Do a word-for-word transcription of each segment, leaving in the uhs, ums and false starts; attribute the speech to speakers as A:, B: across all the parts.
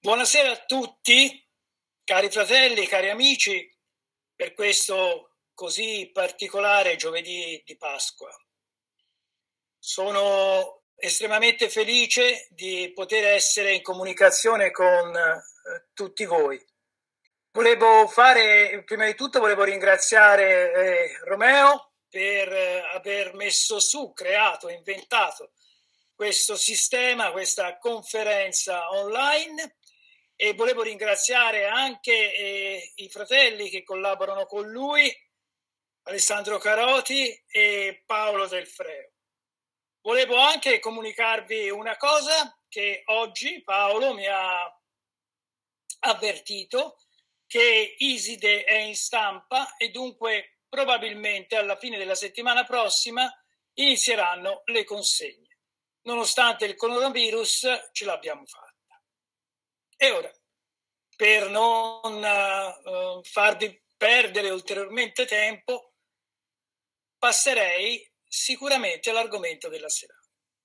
A: Buonasera a tutti, cari fratelli, cari amici, per questo così particolare giovedì di Pasqua. Sono estremamente felice di poter essere in comunicazione con eh, tutti voi. Volevo fare, prima di tutto volevo ringraziare eh, Romeo per eh, aver messo su, creato, inventato questo sistema, questa conferenza online. E volevo ringraziare anche eh, i fratelli che collaborano con lui, Alessandro Caroti e Paolo Del Freo. Volevo anche comunicarvi una cosa che oggi Paolo mi ha avvertito, che Iside è in stampa e dunque probabilmente alla fine della settimana prossima inizieranno le consegne. Nonostante il coronavirus ce l'abbiamo fatta. E ora, per non uh, farvi perdere ulteriormente tempo, passerei sicuramente all'argomento della serata.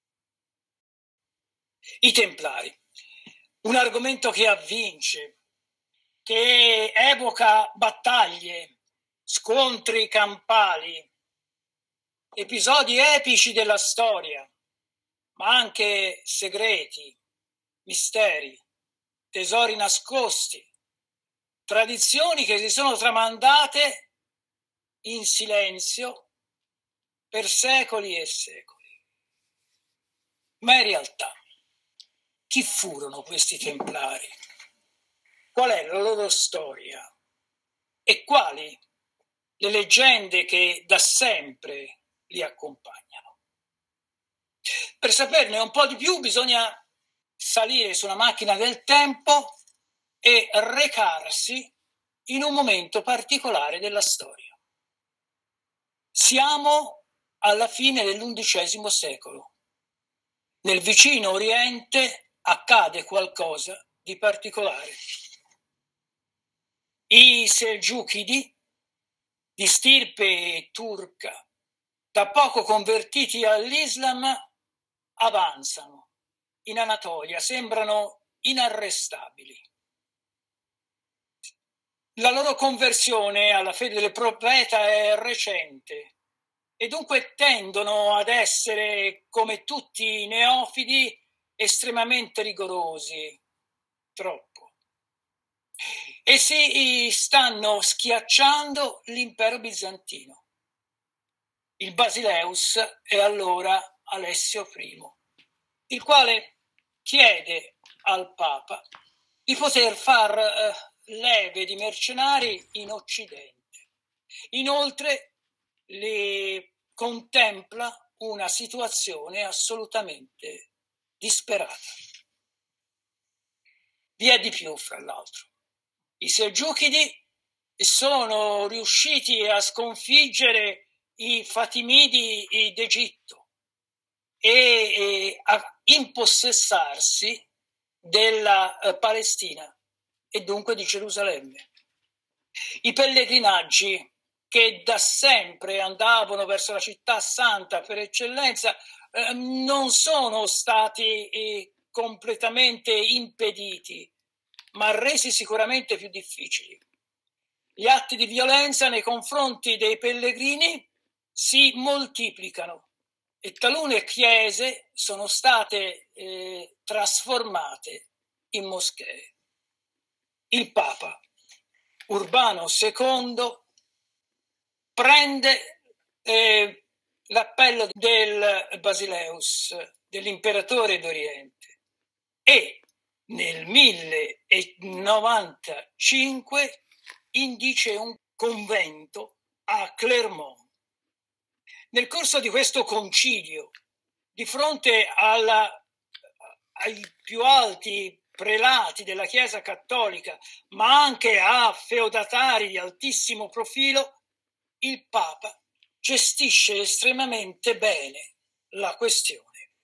A: I Templari. Un argomento che avvince, che evoca battaglie, scontri campali, episodi epici della storia, ma anche segreti, misteri, tesori nascosti, tradizioni che si sono tramandate in silenzio per secoli e secoli. Ma in realtà, chi furono questi Templari? Qual è la loro storia? E quali le leggende che da sempre li accompagnano? Per saperne un po' di più bisogna salire su una macchina del tempo e recarsi in un momento particolare della storia. Siamo alla fine dell'undicesimo secolo. Nel vicino Oriente accade qualcosa di particolare. I Selgiukidi, di stirpe turca, da poco convertiti all'Islam, avanzano in Anatolia, sembrano inarrestabili. La loro conversione alla fede del profeta è recente e dunque tendono ad essere, come tutti i neofiti, estremamente rigorosi, troppo. E si stanno schiacciando l'impero bizantino. Il Basileus è allora Alessio I, il quale chiede al Papa di poter far eh, leve di mercenari in Occidente. Inoltre le contempla una situazione assolutamente disperata. Vi è di più, fra l'altro. I Selgiukidi sono riusciti a sconfiggere i Fatimidi d'Egitto e, e a impossessarsi della eh, Palestina e dunque di Gerusalemme. I pellegrinaggi che da sempre andavano verso la città santa per eccellenza eh, non sono stati eh, completamente impediti, ma resi sicuramente più difficili. Gli atti di violenza nei confronti dei pellegrini si moltiplicano e talune chiese sono state eh, trasformate in moschee. Il Papa Urbano secondo prende eh, l'appello del Basileus, dell'imperatore d'Oriente, e nel mille indice un convento a Clermont. Nel corso di questo concilio, di fronte alla, ai più alti prelati della Chiesa cattolica, ma anche a feudatari di altissimo profilo, il Papa gestisce estremamente bene la questione.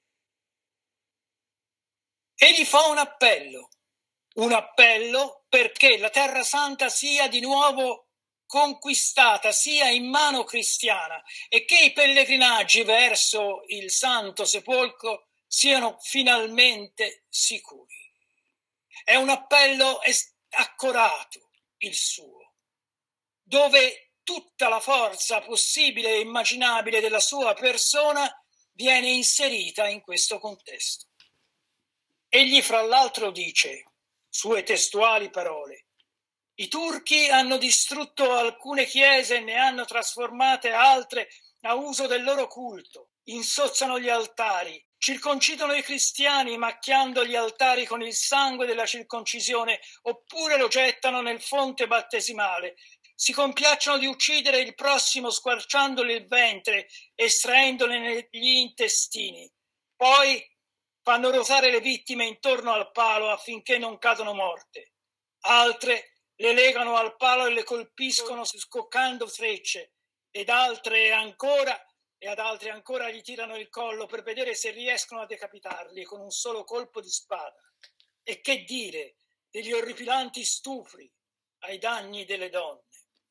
A: E gli fa un appello, un appello perché la Terra Santa sia di nuovo conquistata, sia in mano cristiana e che i pellegrinaggi verso il Santo Sepolcro siano finalmente sicuri. È un appello accorato il suo, dove tutta la forza possibile e immaginabile della sua persona viene inserita in questo contesto. Egli fra l'altro dice, sue testuali parole, i turchi hanno distrutto alcune chiese e ne hanno trasformate altre a uso del loro culto, insozzano gli altari, circoncidono i cristiani macchiando gli altari con il sangue della circoncisione, oppure lo gettano nel fonte battesimale, si compiacciono di uccidere il prossimo squarciandole il ventre, estraendole gli intestini, poi fanno ruotare le vittime intorno al palo affinché non cadano morte, altre le legano al palo e le colpiscono scoccando frecce, ed altre ancora e ad altri ancora gli tirano il collo per vedere se riescono a decapitarli con un solo colpo di spada. E che dire degli orripilanti stupri ai danni delle donne?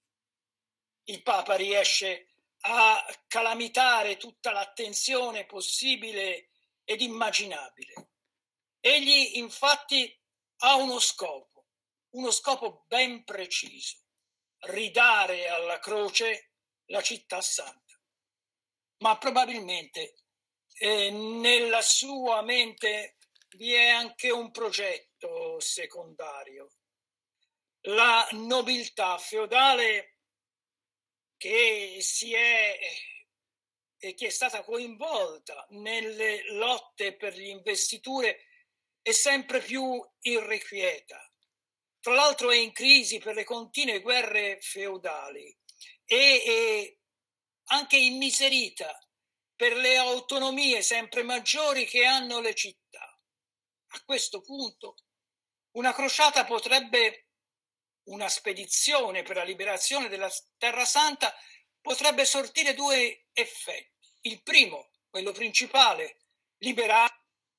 A: Il Papa riesce a calamitare tutta l'attenzione possibile ed immaginabile. Egli infatti ha uno scopo, uno scopo ben preciso, ridare alla croce la città santa. Ma probabilmente eh, nella sua mente vi è anche un progetto secondario. La nobiltà feudale che si è e che è stata coinvolta nelle lotte per le investiture è sempre più irrequieta. Tra l'altro è in crisi per le continue guerre feudali e, e anche immiserita per le autonomie sempre maggiori che hanno le città. A questo punto una crociata potrebbe, una spedizione per la liberazione della Terra Santa potrebbe sortire due effetti. Il primo, quello principale, liberare.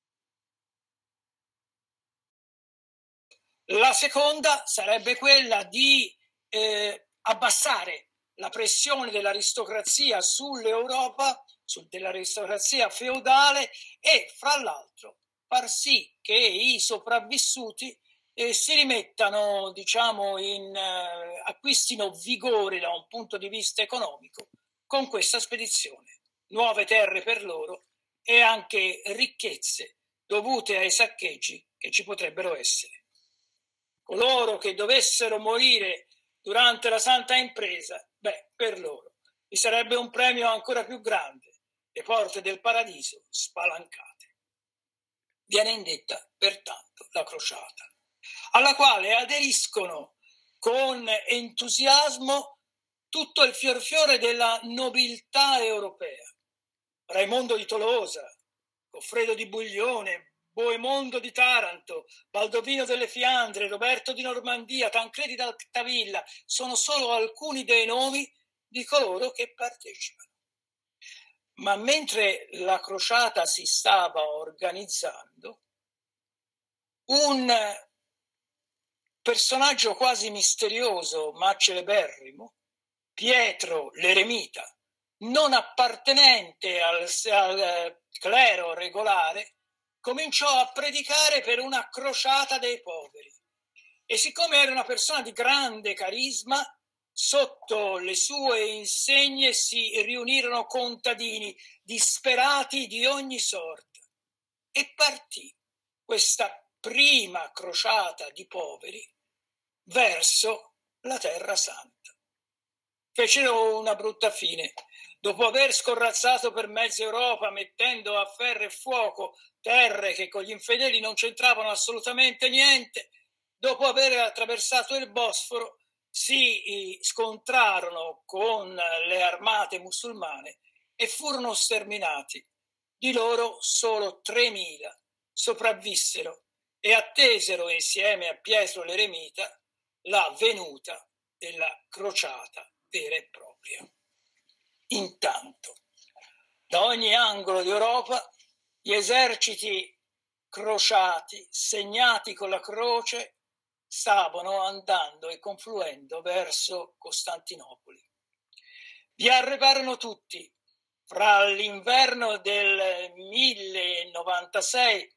A: La seconda sarebbe quella di eh, abbassare la pressione dell'aristocrazia sull'Europa, su, dell'aristocrazia feudale e, fra l'altro, far sì che i sopravvissuti eh, si rimettano, diciamo, in eh, acquistino vigore da un punto di vista economico con questa spedizione. Nuove terre per loro e anche ricchezze dovute ai saccheggi che ci potrebbero essere. Coloro che dovessero morire durante la santa impresa, beh, per loro vi sarebbe un premio ancora più grande, le porte del paradiso spalancate. Viene indetta pertanto la crociata, alla quale aderiscono con entusiasmo tutto il fiorfiore della nobiltà europea. Raimondo di Tolosa, Goffredo di Buglione, Boemondo di Taranto, Baldovino delle Fiandre, Roberto di Normandia, Tancredi d'Altavilla sono solo alcuni dei nomi di coloro che partecipano. Ma mentre la crociata si stava organizzando, un personaggio quasi misterioso ma celeberrimo, Pietro l'Eremita, non appartenente al, al clero regolare, cominciò a predicare per una crociata dei poveri. E siccome era una persona di grande carisma, sotto le sue insegne si riunirono contadini disperati di ogni sorta. E partì questa prima crociata di poveri verso la Terra Santa. Fecero una brutta fine. Dopo aver scorrazzato per mezza Europa, mettendo a ferro e fuoco terre che con gli infedeli non c'entravano assolutamente niente, dopo aver attraversato il Bosforo, si scontrarono con le armate musulmane e furono sterminati. Di loro solo tremila sopravvissero e attesero insieme a Pietro l'Eremita la venuta della crociata vera e propria. Intanto, da ogni angolo d'Europa, gli eserciti crociati, segnati con la croce, stavano andando e confluendo verso Costantinopoli. Vi arrivarono tutti, fra l'inverno del mille novantasei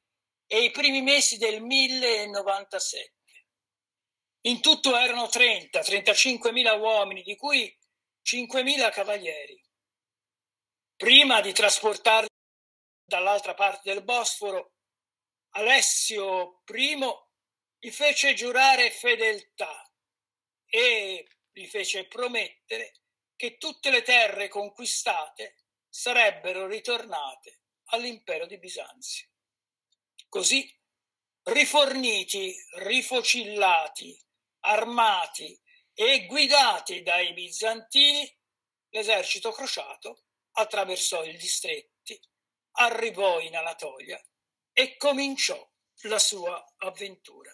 A: e i primi mesi del millenovantasette. In tutto erano trenta trentacinquemila uomini, di cui cinquemila cavalieri. Prima di trasportarli dall'altra parte del Bosforo, Alessio I gli fece giurare fedeltà e gli fece promettere che tutte le terre conquistate sarebbero ritornate all'impero di Bisanzio. Così, riforniti, rifocillati, armati e guidati dai bizantini, l'esercito crociato attraversò i distretti, arrivò in Anatolia e cominciò la sua avventura.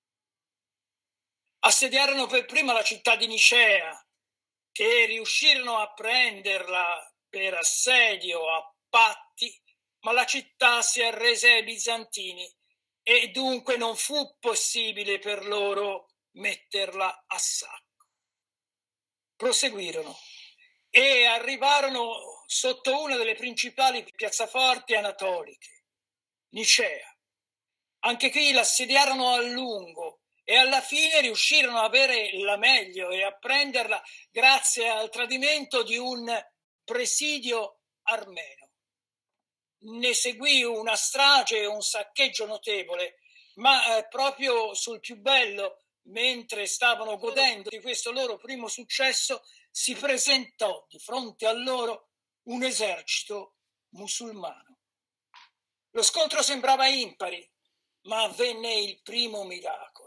A: Assediarono per prima la città di Nicea, che riuscirono a prenderla per assedio a patti, ma la città si arrese ai bizantini e dunque non fu possibile per loro metterla a sacco. Proseguirono e arrivarono sotto una delle principali piazzaforti anatoliche, Nicea. Anche qui l'assediarono a lungo e alla fine riuscirono ad avere la meglio e a prenderla grazie al tradimento di un presidio armeno. Ne seguì una strage e un saccheggio notevole, ma eh, proprio sul più bello, mentre stavano godendo di questo loro primo successo, si presentò di fronte a loro un esercito musulmano. Lo scontro sembrava impari, ma avvenne il primo miracolo.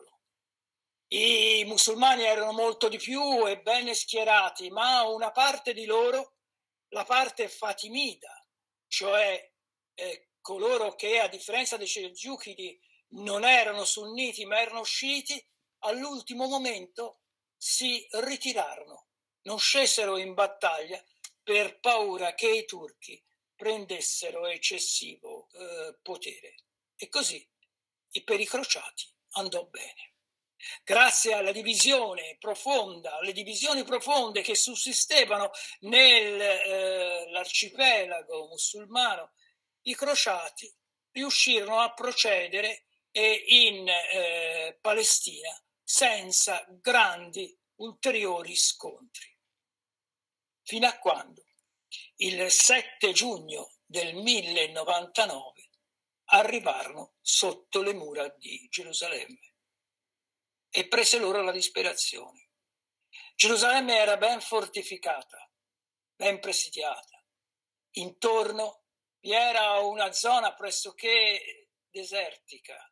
A: I musulmani erano molto di più e bene schierati, ma una parte di loro, la parte fatimida, cioè eh, coloro che a differenza dei selgiuchidi non erano sunniti ma erano sciiti, all'ultimo momento si ritirarono, non scesero in battaglia per paura che i turchi prendessero eccessivo eh, potere. E così per i crociati andò bene. Grazie alla divisione profonda, alle divisioni profonde che sussistevano nell'arcipelago eh, musulmano, i crociati riuscirono a procedere eh, in eh, Palestina senza grandi ulteriori scontri. Fino a quando, il sette giugno del millenovantanove, arrivarono sotto le mura di Gerusalemme e prese loro la disperazione. Gerusalemme era ben fortificata, ben presidiata. Intorno vi era una zona pressoché desertica,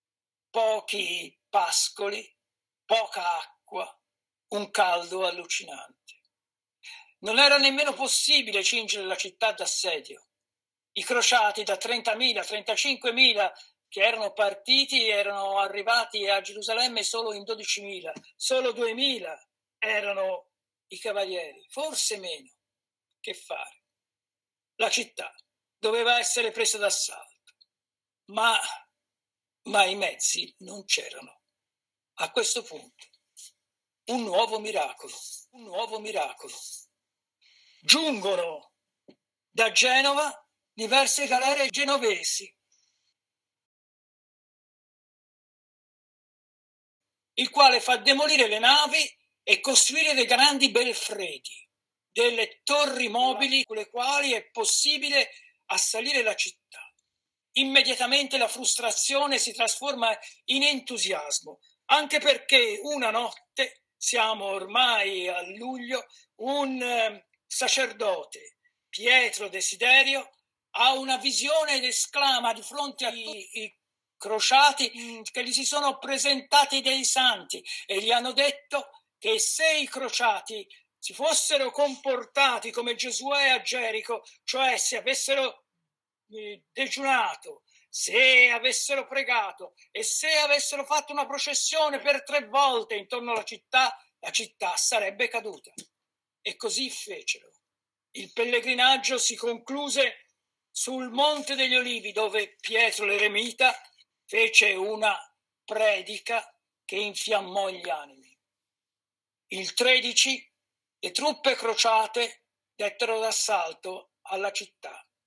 A: pochi pascoli, poca acqua, un caldo allucinante. Non era nemmeno possibile cingere la città d'assedio. I crociati da trentamila, trentacinquemila che erano partiti erano arrivati a Gerusalemme solo in dodicimila, solo duemila erano i cavalieri, forse meno. Che fare? La città doveva essere presa d'assalto, ma, ma i mezzi non c'erano. A questo punto, un nuovo miracolo, un nuovo miracolo. Giungono da Genova diverse galere genovesi, il quale fa demolire le navi e costruire dei grandi belfredi, delle torri mobili con le quali è possibile assalire la città. Immediatamente la frustrazione si trasforma in entusiasmo, anche perché una notte, siamo ormai a luglio, un eh, sacerdote, Pietro Desiderio, ha una visione ed esclama di fronte ai i crociati che gli si sono presentati dei santi e gli hanno detto che se i crociati si fossero comportati come Giosuè a Gerico, cioè se avessero eh, digiunato, se avessero pregato e se avessero fatto una processione per tre volte intorno alla città, la città sarebbe caduta. E così fecero. Il pellegrinaggio si concluse sul Monte degli Olivi, dove Pietro l'Eremita fece una predica che infiammò gli animi. Il tredici le truppe crociate dettero d'assalto alla città.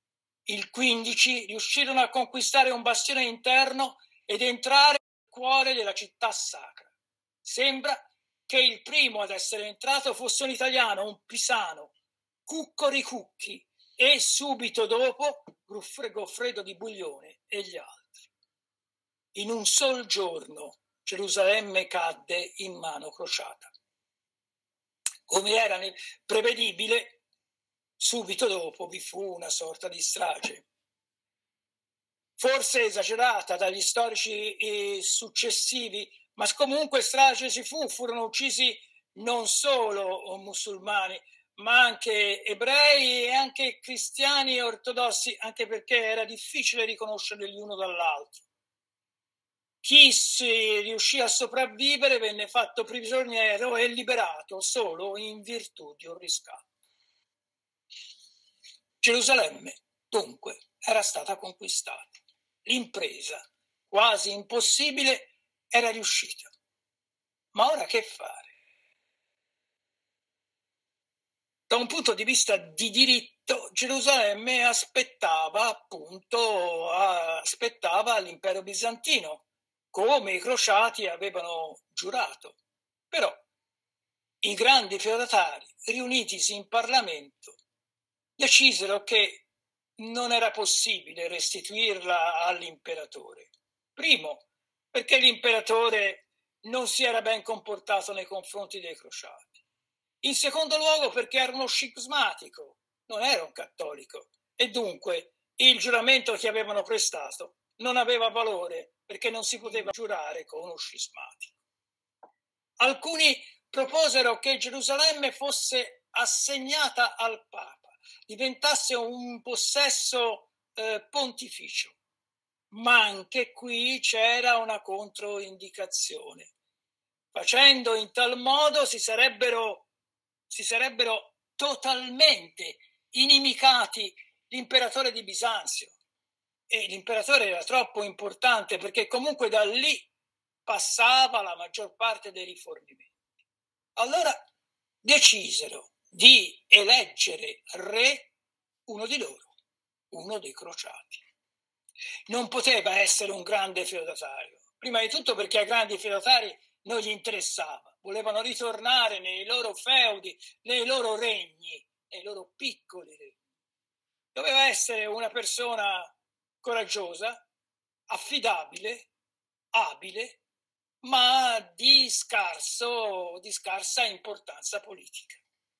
A: Il quindici riuscirono a conquistare un bastione interno ed entrare nel cuore della città sacra. Sembra che il primo ad essere entrato fosse un italiano, un pisano, Cucco Ricucchi, e subito dopo Goffredo di Buglione e gli altri. In un sol giorno Gerusalemme cadde in mano crociata. Come era prevedibile, subito dopo vi fu una sorta di strage, forse esagerata dagli storici eh, successivi, ma comunque strage ci fu, furono uccisi non solo musulmani, ma anche ebrei e anche cristiani e ortodossi, anche perché era difficile riconoscerli l'uno dall'altro. Chi si riuscì a sopravvivere venne fatto prigioniero e liberato solo in virtù di un riscatto. Gerusalemme, dunque, era stata conquistata. L'impresa, quasi impossibile, era riuscita. Ma ora che fare? Da un punto di vista di diritto, Gerusalemme aspettava appunto aspettava l'impero bizantino, come i crociati avevano giurato. Però i grandi feudatari, riunitisi in Parlamento, decisero che non era possibile restituirla all'imperatore. Primo, perché l'imperatore non si era ben comportato nei confronti dei crociati. In secondo luogo, perché era uno scismatico, non era un cattolico, e dunque il giuramento che avevano prestato non aveva valore, perché non si poteva giurare con uno scismatico. Alcuni proposero che Gerusalemme fosse assegnata al Papa, diventasse un possesso eh, pontificio, ma anche qui c'era una controindicazione. Facendo in tal modo si sarebbero, si sarebbero totalmente inimicati l'imperatore di Bisanzio, e l'imperatore era troppo importante perché comunque da lì passava la maggior parte dei rifornimenti. Allora decisero di eleggere re uno di loro, uno dei crociati. Non poteva essere un grande feudatario, prima di tutto perché ai grandi feudatari non gli interessava, volevano ritornare nei loro feudi, nei loro regni, nei loro piccoli regni. Doveva essere una persona coraggiosa, affidabile, abile, ma di, scarso, di scarsa importanza politica.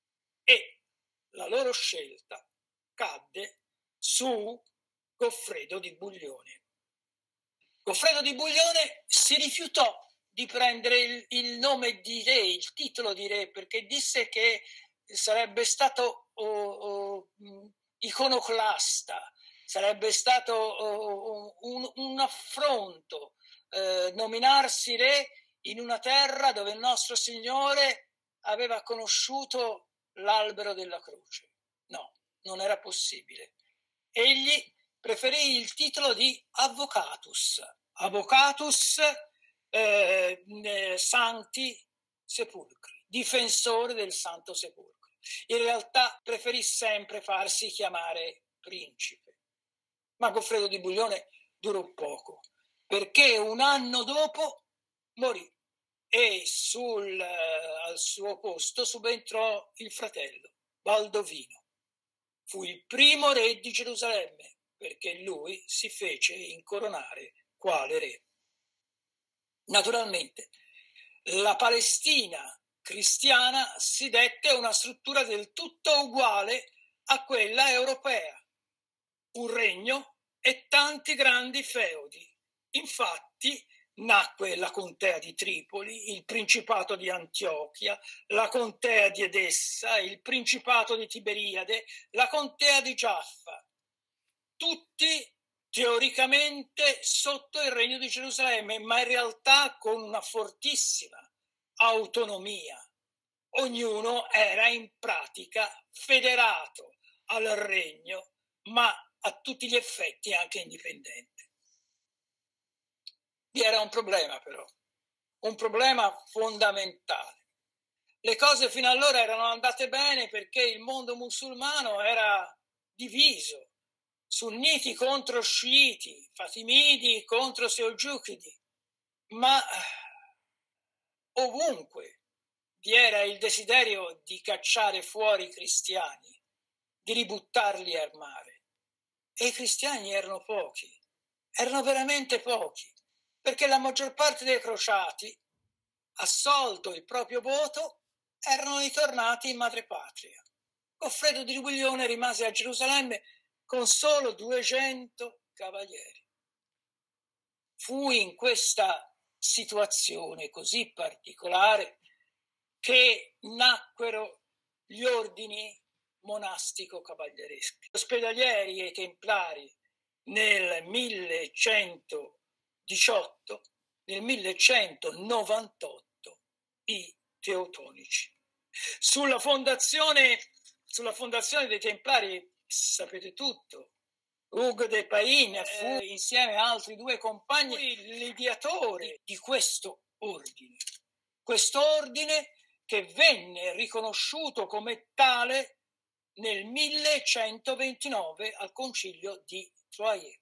A: E la loro scelta cadde su Goffredo di Buglione. Goffredo di Buglione si rifiutò di prendere il, il nome di re, il titolo di re, perché disse che sarebbe stato oh, oh, iconoclasta, sarebbe stato oh, un, un affronto eh, nominarsi re in una terra dove il nostro Signore aveva conosciuto l'albero della croce. No, non era possibile. Egli preferì il titolo di Advocatus, Advocatus eh, Sancti Sepulcri, difensore del Santo Sepolcro. In realtà preferì sempre farsi chiamare principe. Ma Goffredo di Buglione durò poco, perché un anno dopo morì e sul, eh, al suo posto subentrò il fratello, Baldovino. Fu il primo re di Gerusalemme, perché lui si fece incoronare quale re. Naturalmente, la Palestina cristiana si dette una struttura del tutto uguale a quella europea, un regno e tanti grandi feudi. Infatti nacque la contea di Tripoli, il principato di Antiochia, la contea di Edessa, il principato di Tiberiade, la contea di Giaffa, tutti teoricamente sotto il regno di Gerusalemme, ma in realtà con una fortissima autonomia. Ognuno era in pratica federato al regno, ma a tutti gli effetti anche indipendente. Vi era un problema però, un problema fondamentale. Le cose fino allora erano andate bene perché il mondo musulmano era diviso sunniti contro sciiti, fatimidi contro selgiuchidi, ma ovunque vi era il desiderio di cacciare fuori i cristiani, di ributtarli al mare. E i cristiani erano pochi, erano veramente pochi, perché la maggior parte dei crociati, assolto il proprio voto, erano ritornati in madrepatria. Goffredo di Rubiglione rimase a Gerusalemme con solo duecento cavalieri. Fu in questa situazione così particolare che nacquero gli ordini monastico-cavalierieschi. Gli ospedalieri e i templari nel millecentodiciotto, nel millecentonovantotto i teutonici. Sulla fondazione, sulla fondazione dei templari sapete tutto. Hugues de Payens fu eh, insieme a altri due compagni l'ideatore di questo ordine. Questo ordine che venne riconosciuto come tale nel millecentoventinove al concilio di Troyes.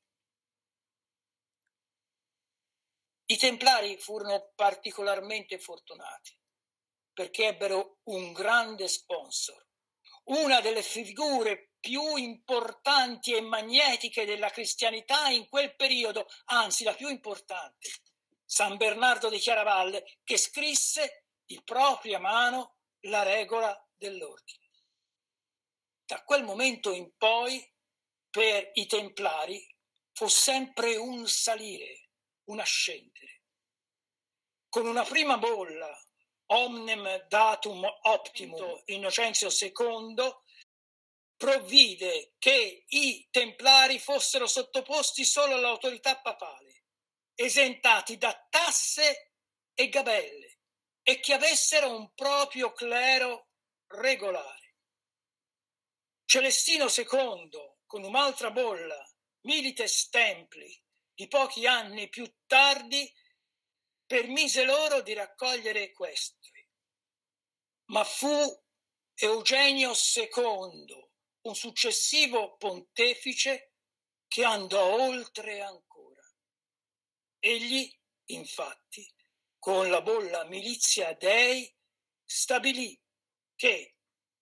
A: I templari furono particolarmente fortunati perché ebbero un grande sponsor, una delle figure più importanti e magnetiche della cristianità in quel periodo, anzi la più importante, San Bernardo di Chiaravalle, che scrisse di propria mano la regola dell'ordine. Da quel momento in poi, per i templari, fu sempre un salire, un ascendere. Con una prima bolla, Omnem Datum Optimum, Innocenzio secondo, provvide che i templari fossero sottoposti solo all'autorità papale, esentati da tasse e gabelle, e che avessero un proprio clero regolare. Celestino secondo, con un'altra bolla, Milites Templi, di pochi anni più tardi, permise loro di raccogliere questi. Ma fu Eugenio secondo, un successivo pontefice, che andò oltre ancora. Egli, infatti, con la bolla Militia Dei, stabilì che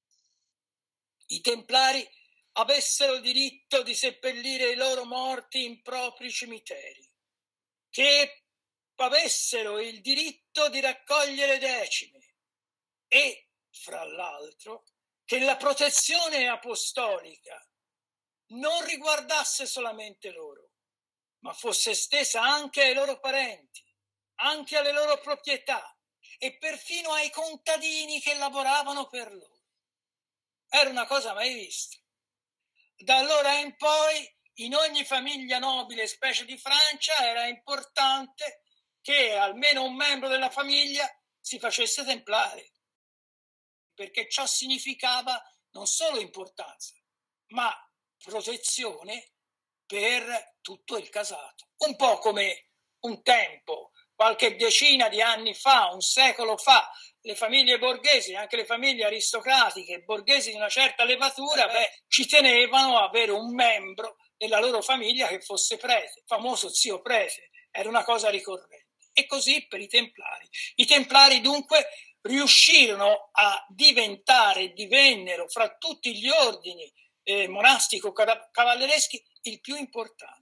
A: i templari avessero diritto di seppellire i loro morti in propri cimiteri, che avessero il diritto di raccogliere decime e, fra l'altro, che la protezione apostolica non riguardasse solamente loro, ma fosse estesa anche ai loro parenti, anche alle loro proprietà e perfino ai contadini che lavoravano per loro. Era una cosa mai vista. Da allora in poi, in ogni famiglia nobile, specie di Francia, era importante che almeno un membro della famiglia si facesse templare, perché ciò significava non solo importanza, ma protezione per tutto il casato. Un po' come un tempo, qualche decina di anni fa, un secolo fa, le famiglie borghesi, anche le famiglie aristocratiche, borghesi di una certa levatura, beh, ci tenevano a avere un membro della loro famiglia che fosse prete, famoso zio prete, era una cosa ricorrente. E così per i templari. I templari dunque riuscirono a diventare, divennero fra tutti gli ordini eh, monastico-cavallereschi il più importante.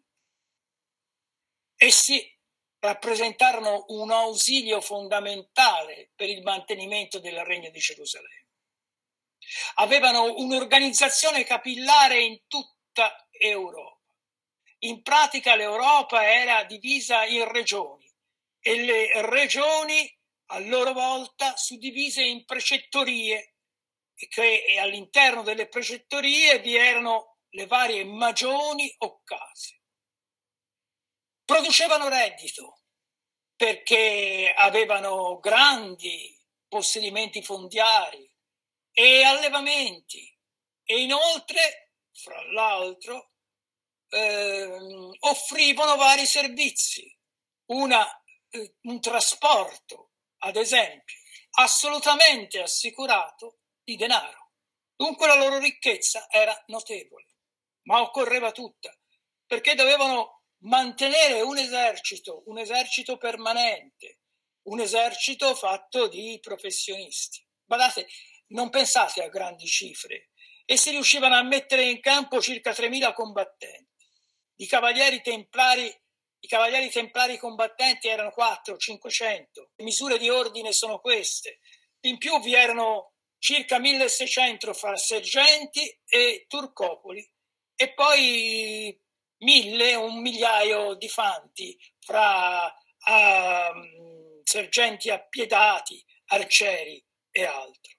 A: Essi rappresentarono un ausilio fondamentale per il mantenimento del Regno di Gerusalemme. Avevano un'organizzazione capillare in tutta Europa. In pratica l'Europa era divisa in regioni e le regioni a loro volta suddivise in precettorie, e che all'interno delle precettorie vi erano le varie magioni o case. Producevano reddito perché avevano grandi possedimenti fondiari e allevamenti e inoltre, fra l'altro, eh, offrivano vari servizi, una, eh, un trasporto, ad esempio, assolutamente assicurato di denaro. Dunque la loro ricchezza era notevole. ma occorreva tutta, perché dovevano mantenere un esercito, un esercito permanente, un esercito fatto di professionisti. Guardate, non pensate a grandi cifre, e si riuscivano a mettere in campo circa tremila combattenti. I cavalieri templari, i cavalieri templari combattenti erano quattrocento cinquecento. Le misure di ordine sono queste. In più vi erano circa milleseicento fra sergenti e turcopoli, e poi mille, un migliaio di fanti fra uh, sergenti appiedati, arcieri e altro.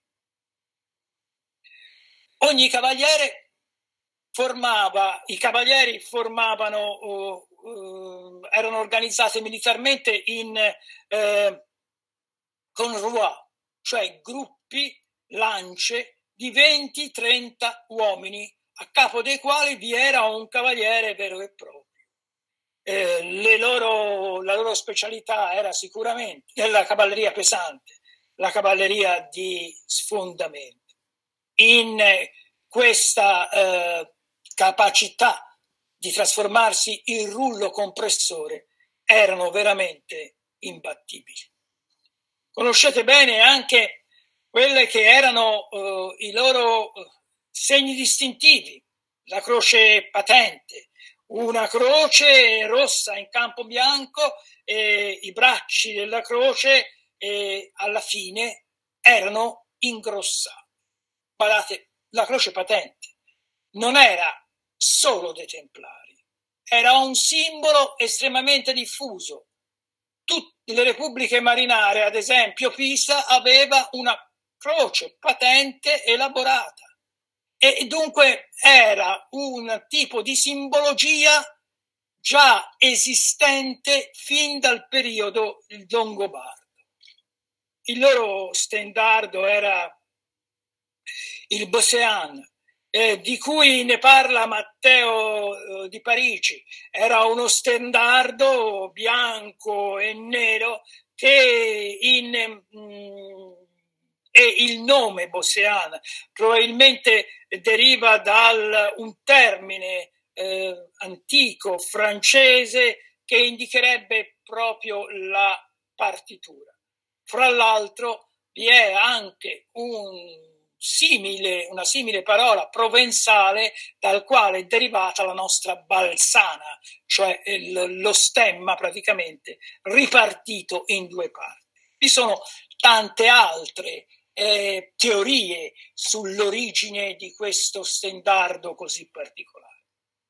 A: Ogni cavaliere formava, i cavalieri formavano, uh, uh, erano organizzati militarmente in uh, conroi, cioè gruppi, lance di venti trenta uomini, a capo dei quali vi era un cavaliere vero e proprio. Eh, le loro, la loro specialità era sicuramente nella cavalleria pesante, la cavalleria di sfondamento. In questa eh, capacità di trasformarsi in rullo compressore erano veramente imbattibili. Conoscete bene anche quelle che erano uh, i loro segni distintivi, la croce patente, una croce rossa in campo bianco, e i bracci della croce e alla fine erano ingrossati. Guardate, la croce patente non era solo dei templari, era un simbolo estremamente diffuso. Tutte le repubbliche marinare, ad esempio Pisa, aveva una croce patente elaborata, e dunque era un tipo di simbologia già esistente fin dal periodo longobardo. Il loro stendardo era il Bosséan, eh, di cui ne parla Matteo eh, di Parigi. Era uno stendardo bianco e nero che in mh, e il nome Bosséan probabilmente deriva da un termine eh, antico francese che indicherebbe proprio la partitura. Fra l'altro vi è anche un simile, una simile parola provenzale dal quale è derivata la nostra balsana, cioè il, lo stemma praticamente ripartito in due parti. Vi sono tante altre eh, teorie sull'origine di questo stendardo così particolare.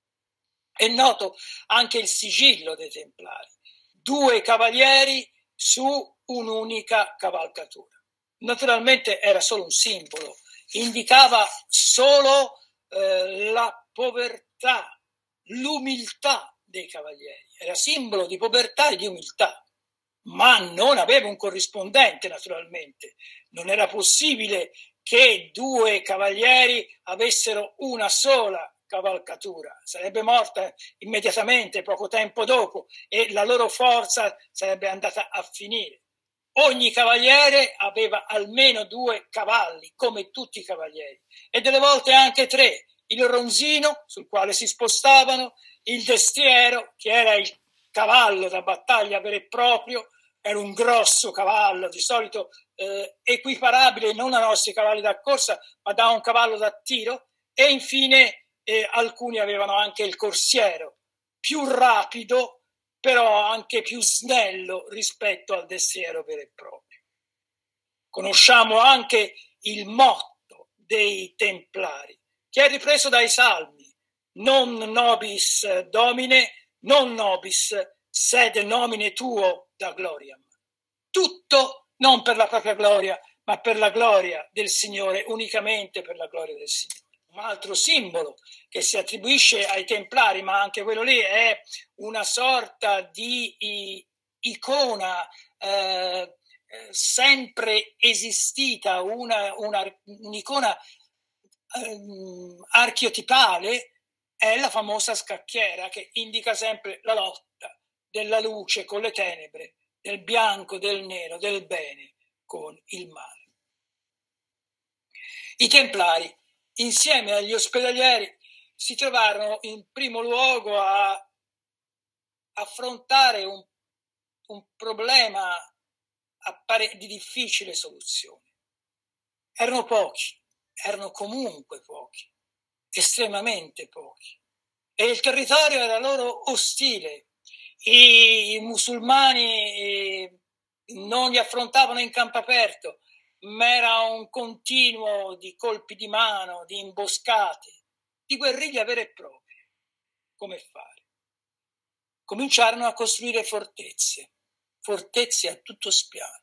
A: È noto anche il sigillo dei Templari, due cavalieri su un'unica cavalcatura. Naturalmente era solo un simbolo, indicava solo eh, la povertà, l'umiltà dei cavalieri, era simbolo di povertà e di umiltà, ma non aveva un corrispondente naturalmente. Non era possibile che due cavalieri avessero una sola cavalcatura, sarebbe morta immediatamente poco tempo dopo e la loro forza sarebbe andata a finire. Ogni cavaliere aveva almeno due cavalli, come tutti i cavalieri, e delle volte anche tre: il ronzino sul quale si spostavano, il destriero, che era il cavallo da battaglia vero e proprio, era un grosso cavallo, di solito eh, equiparabile non ai nostri cavalli da corsa, ma da un cavallo da tiro, e infine eh, alcuni avevano anche il corsiero, più rapido, però anche più snello rispetto al destriero vero e proprio. Conosciamo anche il motto dei Templari, che è ripreso dai Salmi: non nobis domine, non nobis sed nomine tuo da gloriam. Tutto non per la propria gloria, ma per la gloria del Signore, unicamente per la gloria del Signore. Un altro simbolo che si attribuisce ai Templari, ma anche quello lì è una sorta di icona eh, sempre esistita, una, una, un'icona eh, archietipale, è la famosa scacchiera, che indica sempre la lotta della luce con le tenebre, del bianco, del nero, del bene con il male. I Templari, insieme agli ospedalieri, si trovarono in primo luogo a affrontare un, un problema di difficile soluzione. Erano pochi, erano comunque pochi, estremamente pochi, e il territorio era loro ostile. I, i musulmani eh, non li affrontavano in campo aperto, ma era un continuo di colpi di mano, di imboscate, di guerriglia vera e propria. Come fare? Cominciarono a costruire fortezze, fortezze a tutto spiano.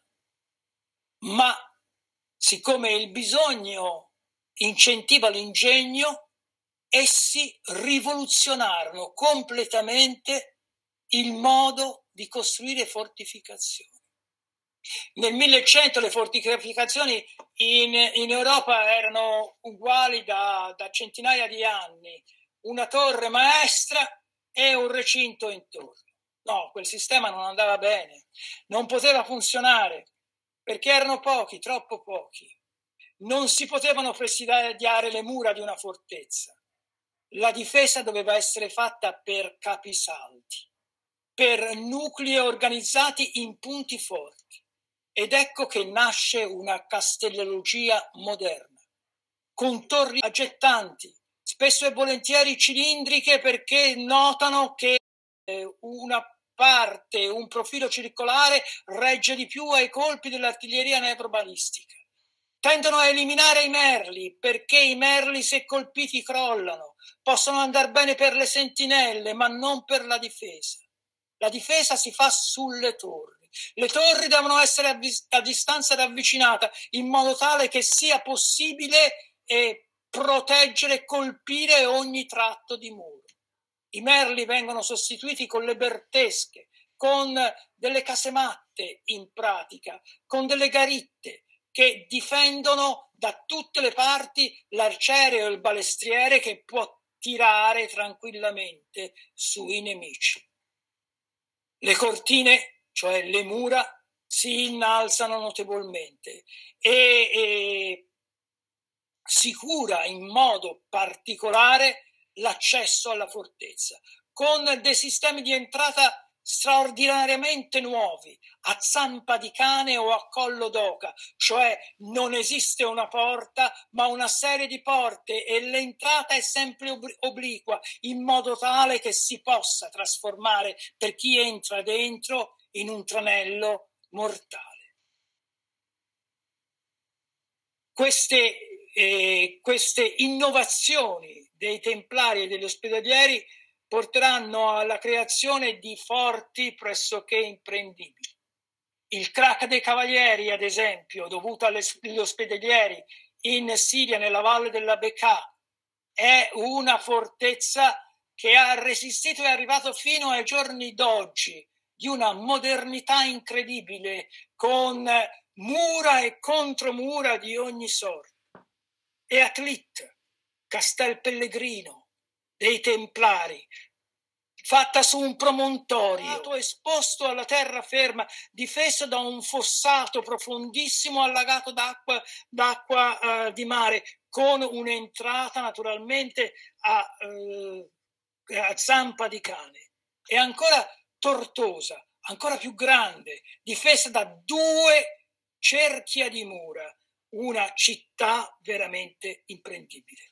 A: Ma siccome il bisogno incentiva l'ingegno, essi rivoluzionarono completamente il modo di costruire fortificazioni. Nel millecento le fortificazioni in, in Europa erano uguali da, da centinaia di anni, una torre maestra e un recinto intorno. No, quel sistema non andava bene, non poteva funzionare, perché erano pochi, troppo pochi. Non si potevano presidiare le mura di una fortezza. La difesa doveva essere fatta per capisaldi, per nuclei organizzati in punti forti. Ed ecco che nasce una castellologia moderna, con torri aggettanti, spesso e volentieri cilindriche, perché notano che una parte, un profilo circolare regge di più ai colpi dell'artiglieria nevrobalistica. Tendono a eliminare i merli, perché i merli, se colpiti, crollano. Possono andare bene per le sentinelle, ma non per la difesa. La difesa si fa sulle torri. Le torri devono essere a, vis- a distanza ravvicinata, in modo tale che sia possibile eh, proteggere e colpire ogni tratto di muro. I merli vengono sostituiti con le bertesche, con delle casematte in pratica, con delle garitte che difendono da tutte le parti l'arciere o il balestriere che può tirare tranquillamente sui nemici. Le cortine, cioè le mura, si innalzano notevolmente e, e si cura in modo particolare l'accesso alla fortezza, con dei sistemi di entrata straordinariamente nuovi, a zampa di cane o a collo d'oca, cioè non esiste una porta ma una serie di porte e l'entrata è sempre ob- obliqua, in modo tale che si possa trasformare per chi entra dentro in un tranello mortale. Queste E queste innovazioni dei templari e degli ospedalieri porteranno alla creazione di forti pressoché imprendibili. Il crack dei cavalieri, ad esempio, dovuto agli ospedalieri in Siria, nella valle della Bekaa, è una fortezza che ha resistito e è arrivato fino ai giorni d'oggi, di una modernità incredibile, con mura e contromura di ogni sorta. E Atlit, Castel Pellegrino, dei Templari, fatta su un promontorio, esposto alla terraferma, difeso da un fossato profondissimo allagato d'acqua, d'acqua uh, di mare, con un'entrata naturalmente a, uh, a zampa di cane. E ancora tortosa, ancora più grande, difesa da due cerchia di mura, una città veramente imprendibile.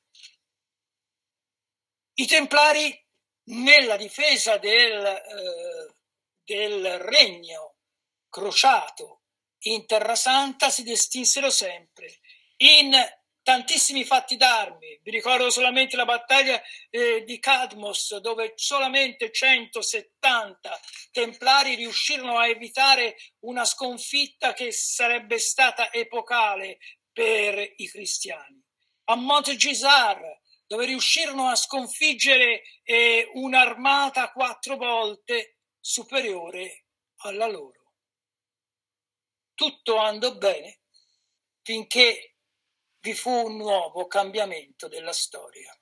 A: I Templari, nella difesa del, eh, del regno crociato in Terra Santa, si distinsero sempre in tantissimi fatti d'armi. Vi ricordo solamente la battaglia eh, di Cadmos, dove solamente centosettanta templari riuscirono a evitare una sconfitta che sarebbe stata epocale per i cristiani. A Montgisar, dove riuscirono a sconfiggere eh, un'armata quattro volte superiore alla loro. Tutto andò bene finché vi fu un nuovo cambiamento della storia.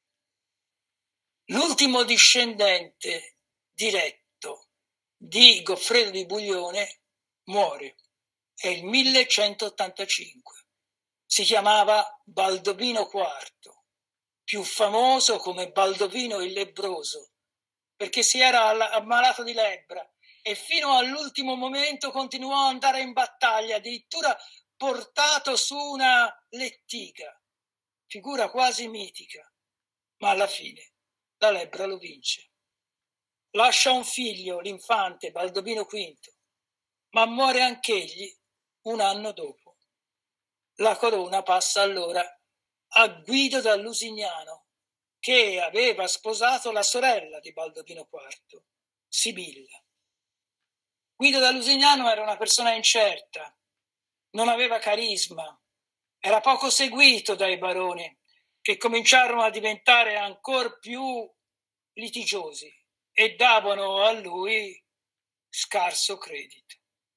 A: L'ultimo discendente diretto di Goffredo di Buglione muore, è il millecentottantacinque. Si chiamava Baldovino quarto. più famoso come Baldovino il lebbroso, perché si era ammalato di lebbra e fino all'ultimo momento continuò ad andare in battaglia, addirittura portato su una lettiga, figura quasi mitica, ma alla fine la lebbra lo vince. Lascia un figlio, l'infante Baldovino quinto, ma muore anch'egli un anno dopo. La corona passa allora a Guido da Lusignano, che aveva sposato la sorella di Baldovino quarto, Sibilla. Guido da Lusignano era una persona incerta, non aveva carisma, era poco seguito dai baroni, che cominciarono a diventare ancor più litigiosi e davano a lui scarso credito.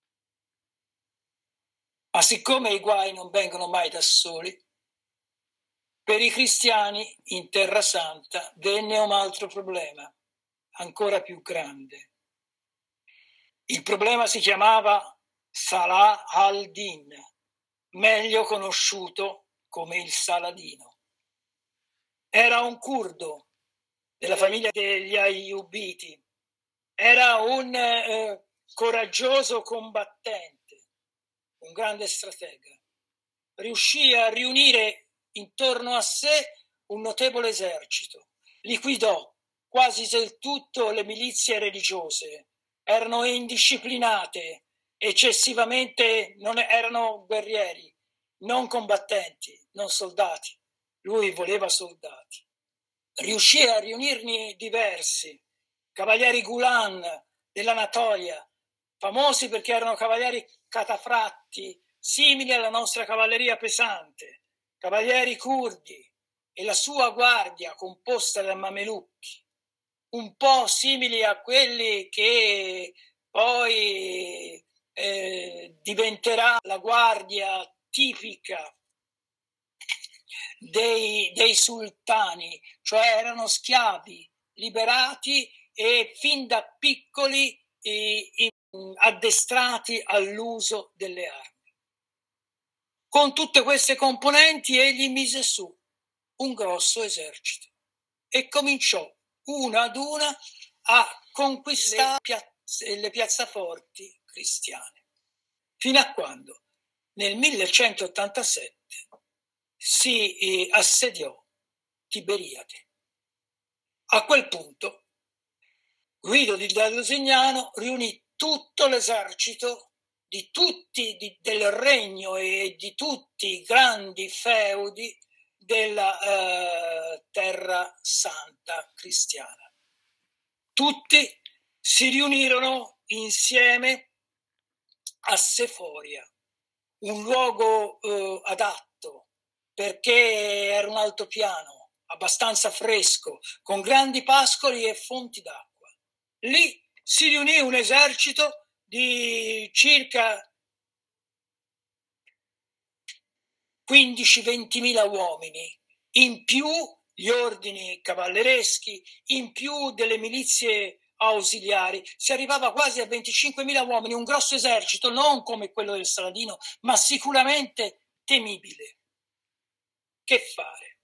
A: Ma siccome i guai non vengono mai da soli, per i cristiani in Terra Santa venne un altro problema, ancora più grande. Il problema si chiamava Salah al-Din, meglio conosciuto come il Saladino. Era un curdo della famiglia degli Ayyubiti, era un eh, coraggioso combattente, un grande stratega. Riuscì a riunire intorno a sé un notevole esercito, liquidò quasi del tutto le milizie religiose, erano indisciplinate, eccessivamente non erano guerrieri, non combattenti, non soldati. Lui voleva soldati. Riuscì a riunirne diversi, cavalieri Gulan dell'Anatolia, famosi perché erano cavalieri catafratti, simili alla nostra cavalleria pesante, cavalieri curdi, e la sua guardia composta da mamelucchi, un po' simili a quelli che poi eh, diventerà la guardia tipica dei, dei sultani, cioè erano schiavi liberati e fin da piccoli eh, addestrati all'uso delle armi. Con tutte queste componenti egli mise su un grosso esercito e cominciò una ad una a conquistare le, piazze, le piazzaforti cristiane, fino a quando nel millecentottantasette si eh, assediò Tiberiade. A quel punto Guido da Lusignano riunì tutto l'esercito di tutti di, del regno e di tutti i grandi feudi della eh, Terra Santa cristiana. Tutti si riunirono insieme a Seforia, un luogo eh, adatto perché era un altopiano, abbastanza fresco, con grandi pascoli e fonti d'acqua. Lì si riunì un esercito di circa quindici ventimila uomini, in più gli ordini cavallereschi, in più delle milizie ausiliari. Si arrivava quasi a venticinquemila uomini, un grosso esercito, non come quello del Saladino, ma sicuramente temibile. Che fare?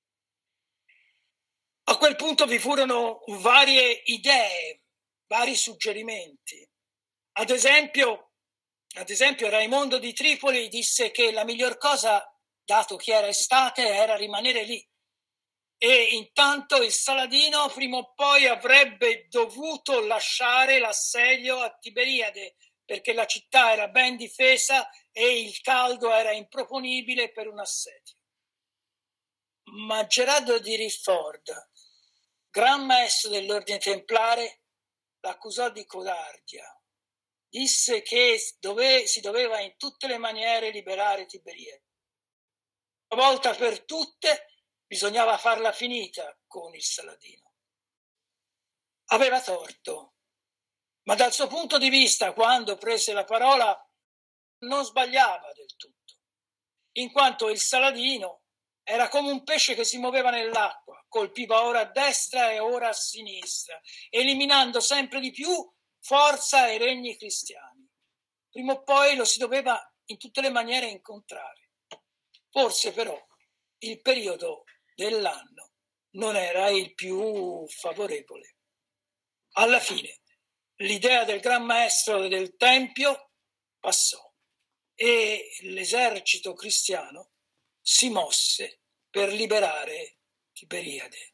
A: A quel punto vi furono varie idee, vari suggerimenti. Ad esempio, ad esempio Raimondo di Tripoli disse che la miglior cosa, dato che era estate, era rimanere lì. E intanto il Saladino prima o poi avrebbe dovuto lasciare l'assedio a Tiberiade, perché la città era ben difesa e il caldo era improponibile per un assedio. Ma Gerardo di Rifford, gran maestro dell'ordine templare, l'accusò di codardia. Disse che dove, si doveva in tutte le maniere liberare Tiberiade. Una volta per tutte bisognava farla finita con il Saladino. Aveva torto, ma dal suo punto di vista, quando prese la parola, non sbagliava del tutto, in quanto il Saladino era come un pesce che si muoveva nell'acqua, colpiva ora a destra e ora a sinistra, eliminando sempre di più forza ai regni cristiani. Prima o poi lo si doveva in tutte le maniere incontrare. Forse però il periodo dell'anno non era il più favorevole. Alla fine l'idea del Gran Maestro del Tempio passò e l'esercito cristiano si mosse per liberare Tiberiade.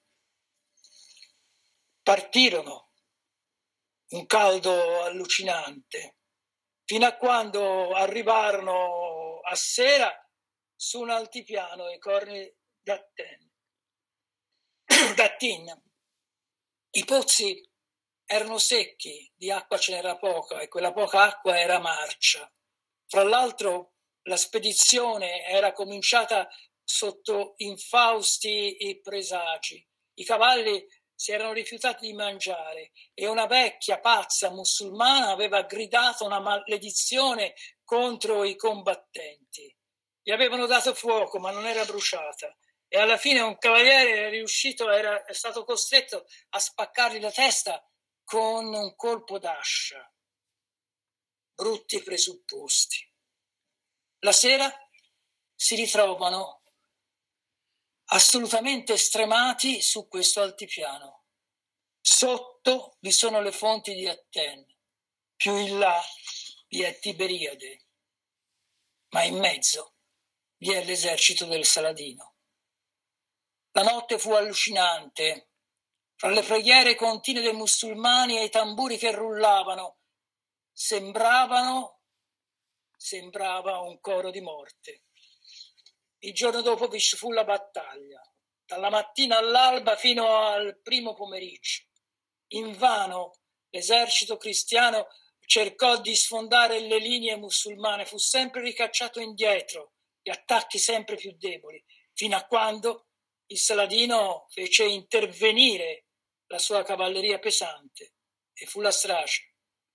A: Partirono, un caldo allucinante, fino a quando arrivarono a sera su un altipiano ai corni d'Atten. d'Attin. I pozzi erano secchi, di acqua ce n'era poca e quella poca acqua era marcia. Fra l'altro la spedizione era cominciata sotto infausti presagi. I cavalli si erano rifiutati di mangiare e una vecchia pazza musulmana aveva gridato una maledizione contro i combattenti. Gli avevano dato fuoco, ma non era bruciata. E alla fine un cavaliere era riuscito, era stato costretto a spaccargli la testa con un colpo d'ascia. Brutti presupposti. La sera si ritrovano assolutamente stremati su questo altipiano. Sotto vi sono le fonti di Atten, più in là vi è Tiberiade, ma in mezzo vi è l'esercito del Saladino. La notte fu allucinante. Fra le preghiere continue dei musulmani e i tamburi che rullavano, sembravano, sembrava un coro di morte. Il giorno dopo vi fu la battaglia, dalla mattina all'alba fino al primo pomeriggio. Invano l'esercito cristiano cercò di sfondare le linee musulmane, fu sempre ricacciato indietro, gli attacchi sempre più deboli, fino a quando il Saladino fece intervenire la sua cavalleria pesante e fu la strage.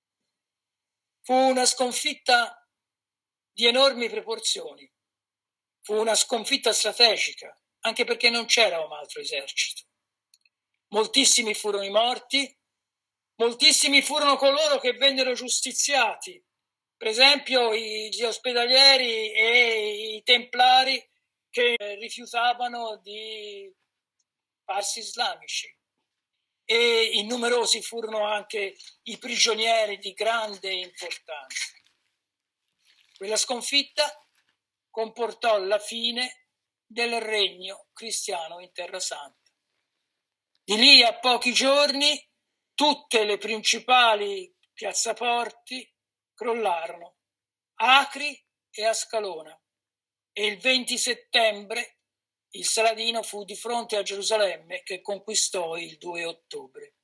A: Fu una sconfitta di enormi proporzioni, fu una sconfitta strategica, anche perché non c'era un altro esercito. Moltissimi furono i morti, moltissimi furono coloro che vennero giustiziati, per esempio gli ospedalieri e i templari che rifiutavano di farsi islamici, e innumerosi furono anche i prigionieri di grande importanza. Quella sconfitta comportò la fine del regno cristiano in Terra Santa. Di lì a pochi giorni tutte le principali piazzaporti crollarono, Acri e Ascalona, e il venti settembre il Saladino fu di fronte a Gerusalemme, che conquistò il due ottobre.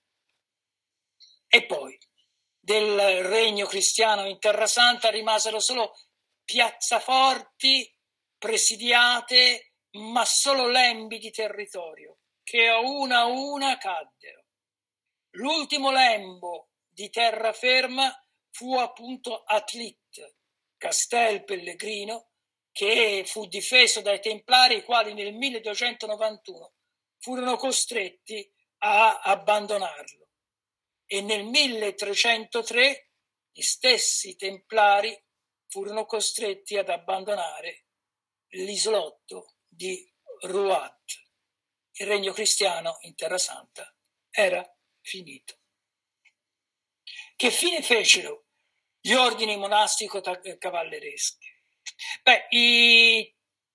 A: E poi del regno cristiano in Terra Santa rimasero solo piazzaforti presidiate, ma solo lembi di territorio, che a una a una caddero. L'ultimo lembo di terraferma fu appunto Atlit, Castel Pellegrino, che fu difeso dai Templari, i quali nel milleduecentonovantuno furono costretti a abbandonarlo. E nel milletrecentotre gli stessi Templari furono costretti ad abbandonare l'isolotto di Ruat. Il regno cristiano in Terra Santa era finito. Che fine fecero gli ordini monastico-cavallereschi? Beh, i,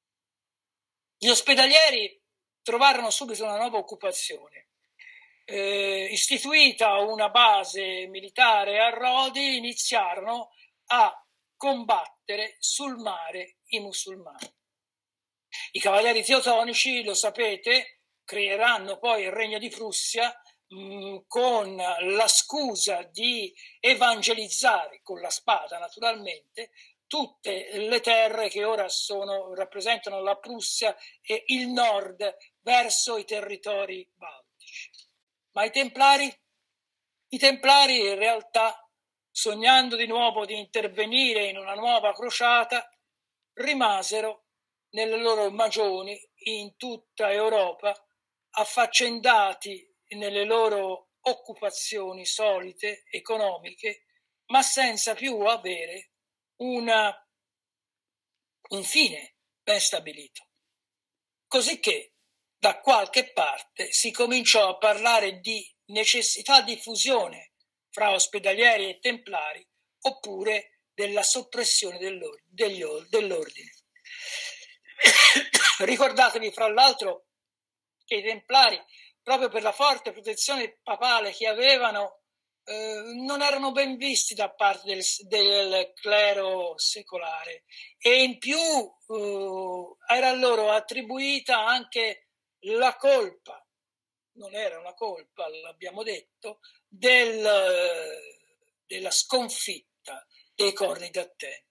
A: gli ospedalieri trovarono subito una nuova occupazione. Eh, istituita una base militare a Rodi, iniziarono a combattere sul mare i musulmani. I cavalieri teutonici, lo sapete, creeranno poi il regno di Prussia mh, con la scusa di evangelizzare, con la spada naturalmente, tutte le terre che ora sono, rappresentano la Prussia e il nord verso i territori baltici. Ma i Templari? I Templari in realtà, sognando di nuovo di intervenire in una nuova crociata, rimasero nelle loro magioni in tutta Europa, affaccendati nelle loro occupazioni solite, economiche, ma senza più avere una, un fine ben stabilito. Cosicché da qualche parte si cominciò a parlare di necessità di fusione fra ospedalieri e templari, oppure della soppressione dell'ordine. Ricordatevi, fra l'altro, che i templari, proprio per la forte protezione papale che avevano, eh, non erano ben visti da parte del, del clero secolare, e in più eh, era loro attribuita anche la colpa, non era una colpa, l'abbiamo detto, del, della sconfitta dei corni d'Atene.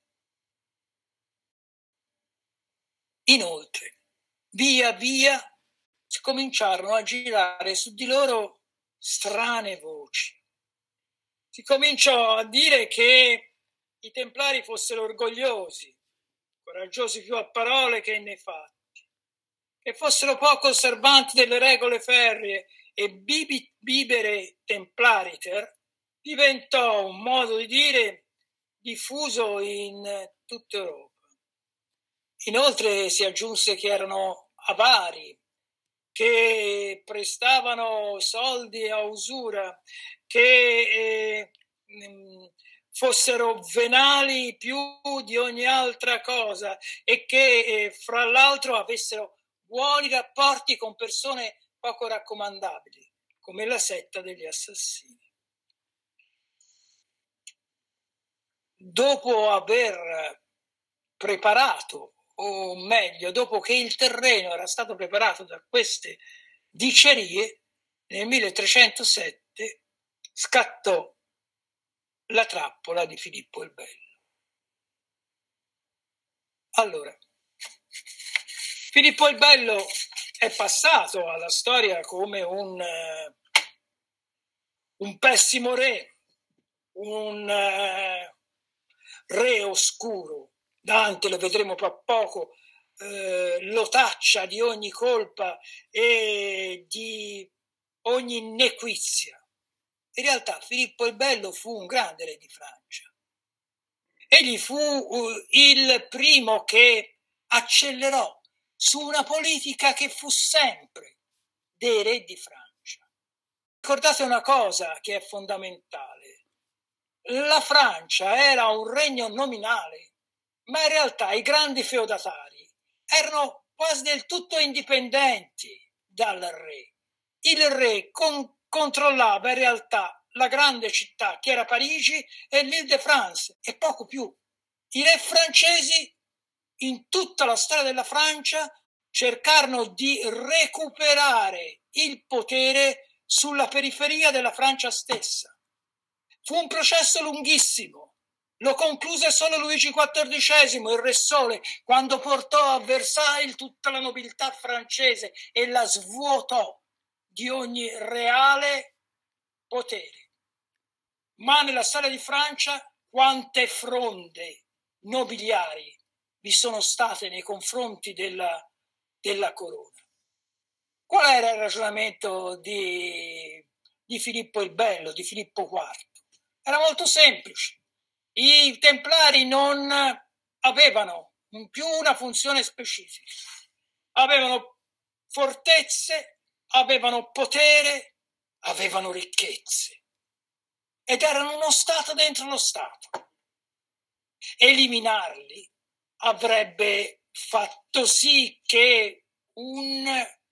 A: Inoltre, via via cominciarono a girare su di loro strane voci. Si cominciò a dire che i templari fossero orgogliosi, coraggiosi più a parole che nei fatti, che fossero poco osservanti delle regole ferree, e bibi, bibere templariter diventò un modo di dire diffuso in tutta Europa. Inoltre si aggiunse che erano avari, che prestavano soldi a usura, che eh, fossero venali più di ogni altra cosa, e che eh, fra l'altro avessero buoni rapporti con persone poco raccomandabili, come la setta degli assassini. Dopo aver preparato, o meglio, dopo che il terreno era stato preparato da queste dicerie, nel milletrecentosette scattò la trappola di Filippo il Bello. Allora, Filippo il Bello è passato alla storia come un, uh, un pessimo re, un uh, re oscuro. Dante, lo vedremo tra poco, eh, lo taccia di ogni colpa e di ogni nequizia. In realtà Filippo il Bello fu un grande re di Francia. Egli fu uh, il primo che accelerò su una politica che fu sempre dei re di Francia. Ricordate una cosa che è fondamentale: la Francia era un regno nominale, ma in realtà i grandi feudatari erano quasi del tutto indipendenti dal re. Il re con- controllava in realtà la grande città, che era Parigi, e l'Île-de-France, e poco più. I re francesi, in tutta la storia della Francia, cercarono di recuperare il potere sulla periferia della Francia stessa. Fu un processo lunghissimo. Lo concluse solo Luigi quattordicesimo, il Re Sole, quando portò a Versailles tutta la nobiltà francese e la svuotò di ogni reale potere. Ma nella storia di Francia quante fronde nobiliari vi sono state nei confronti della, della corona? Qual era il ragionamento di, di Filippo il Bello, di Filippo quarto? Era molto semplice. I templari non avevano più una funzione specifica. Avevano fortezze, avevano potere, avevano ricchezze. Ed erano uno Stato dentro lo Stato. Eliminarli avrebbe fatto sì che un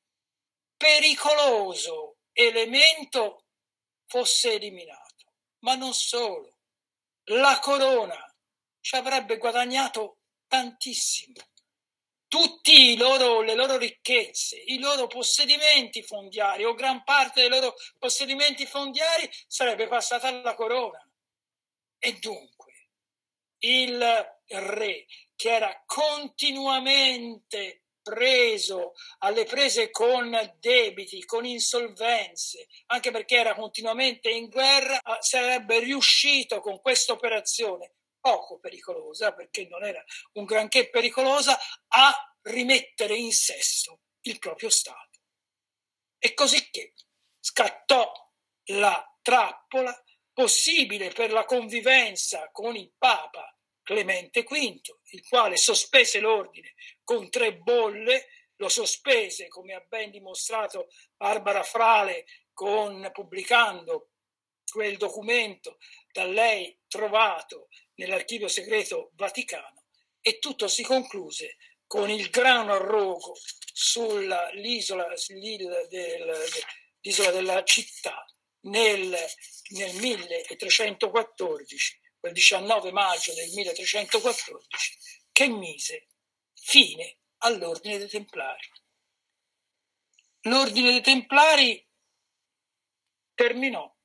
A: pericoloso elemento fosse eliminato, ma non solo. La corona ci avrebbe guadagnato tantissimo. Tutti i loro, le loro ricchezze, i loro possedimenti fondiari, o gran parte dei loro possedimenti fondiari, sarebbe passata alla corona. E dunque il re, che era continuamente preso alle prese con debiti, con insolvenze, anche perché era continuamente in guerra, sarebbe riuscito con questa operazione poco pericolosa, perché non era un granché pericolosa, a rimettere in sesto il proprio Stato. E così che scattò la trappola possibile per la convivenza con il Papa Clemente quinto, il quale sospese l'ordine con tre bolle, lo sospese, come ha ben dimostrato Barbara Frale con, pubblicando quel documento da lei trovato nell'archivio segreto vaticano, e tutto si concluse con il grano arrogo sull'isola l'isola della città nel, nel milletrecentoquattordici, quel diciannove maggio del milletrecentoquattordici, che mise fine all'Ordine dei Templari. L'Ordine dei Templari terminò,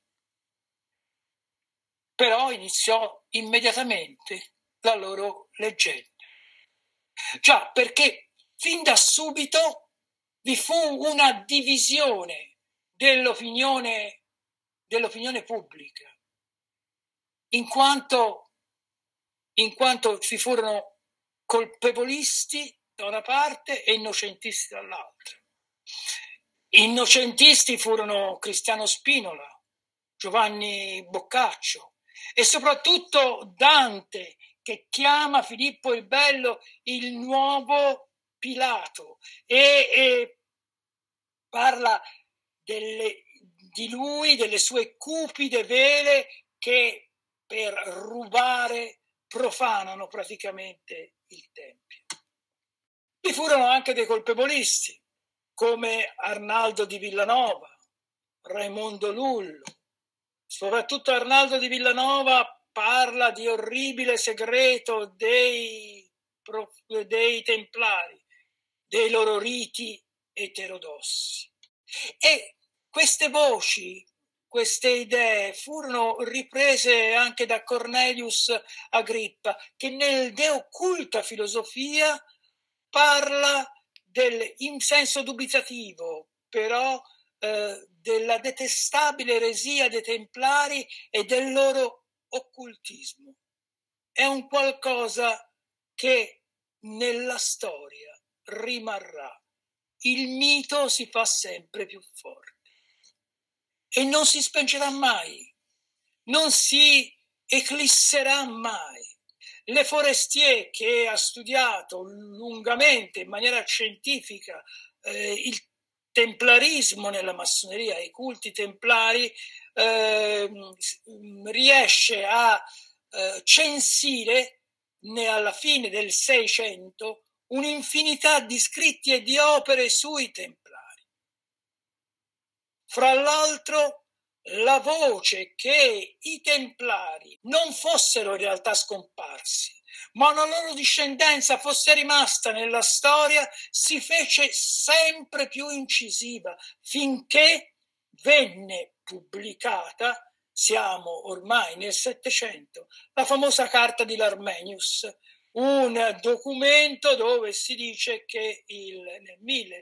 A: però iniziò immediatamente la loro leggenda. Già, perché fin da subito vi fu una divisione dell'opinione, dell'opinione pubblica, in quanto, in quanto ci furono colpevolisti da una parte e innocentisti dall'altra. Innocentisti furono Cristiano Spinola, Giovanni Boccaccio e soprattutto Dante, che chiama Filippo il Bello il nuovo Pilato e, e parla delle, di lui, delle sue cupide vele che per rubare profanano praticamente il Tempio. Vi furono anche dei colpevolisti, come Arnaldo di Villanova, Raimondo Lullo. Soprattutto Arnaldo di Villanova parla di orribile segreto dei, dei Templari, dei loro riti eterodossi. E queste voci, queste idee furono riprese anche da Cornelius Agrippa, che nel De Occulta Filosofia parla del, in senso dubitativo, però eh, della detestabile eresia dei Templari e del loro occultismo. È un qualcosa che nella storia rimarrà. Il mito si fa sempre più forte e non si spengerà mai, non si eclisserà mai. Le Forestier, che ha studiato lungamente, in maniera scientifica, eh, il templarismo nella massoneria, i culti templari, eh, riesce a eh, censire ne, alla fine del Seicento un'infinità di scritti e di opere sui templari. Fra l'altro, la voce che i templari non fossero in realtà scomparsi, ma una loro discendenza fosse rimasta nella storia, si fece sempre più incisiva, finché venne pubblicata, siamo ormai nel Settecento, la famosa Carta di Larmenius, un documento dove si dice che il, nel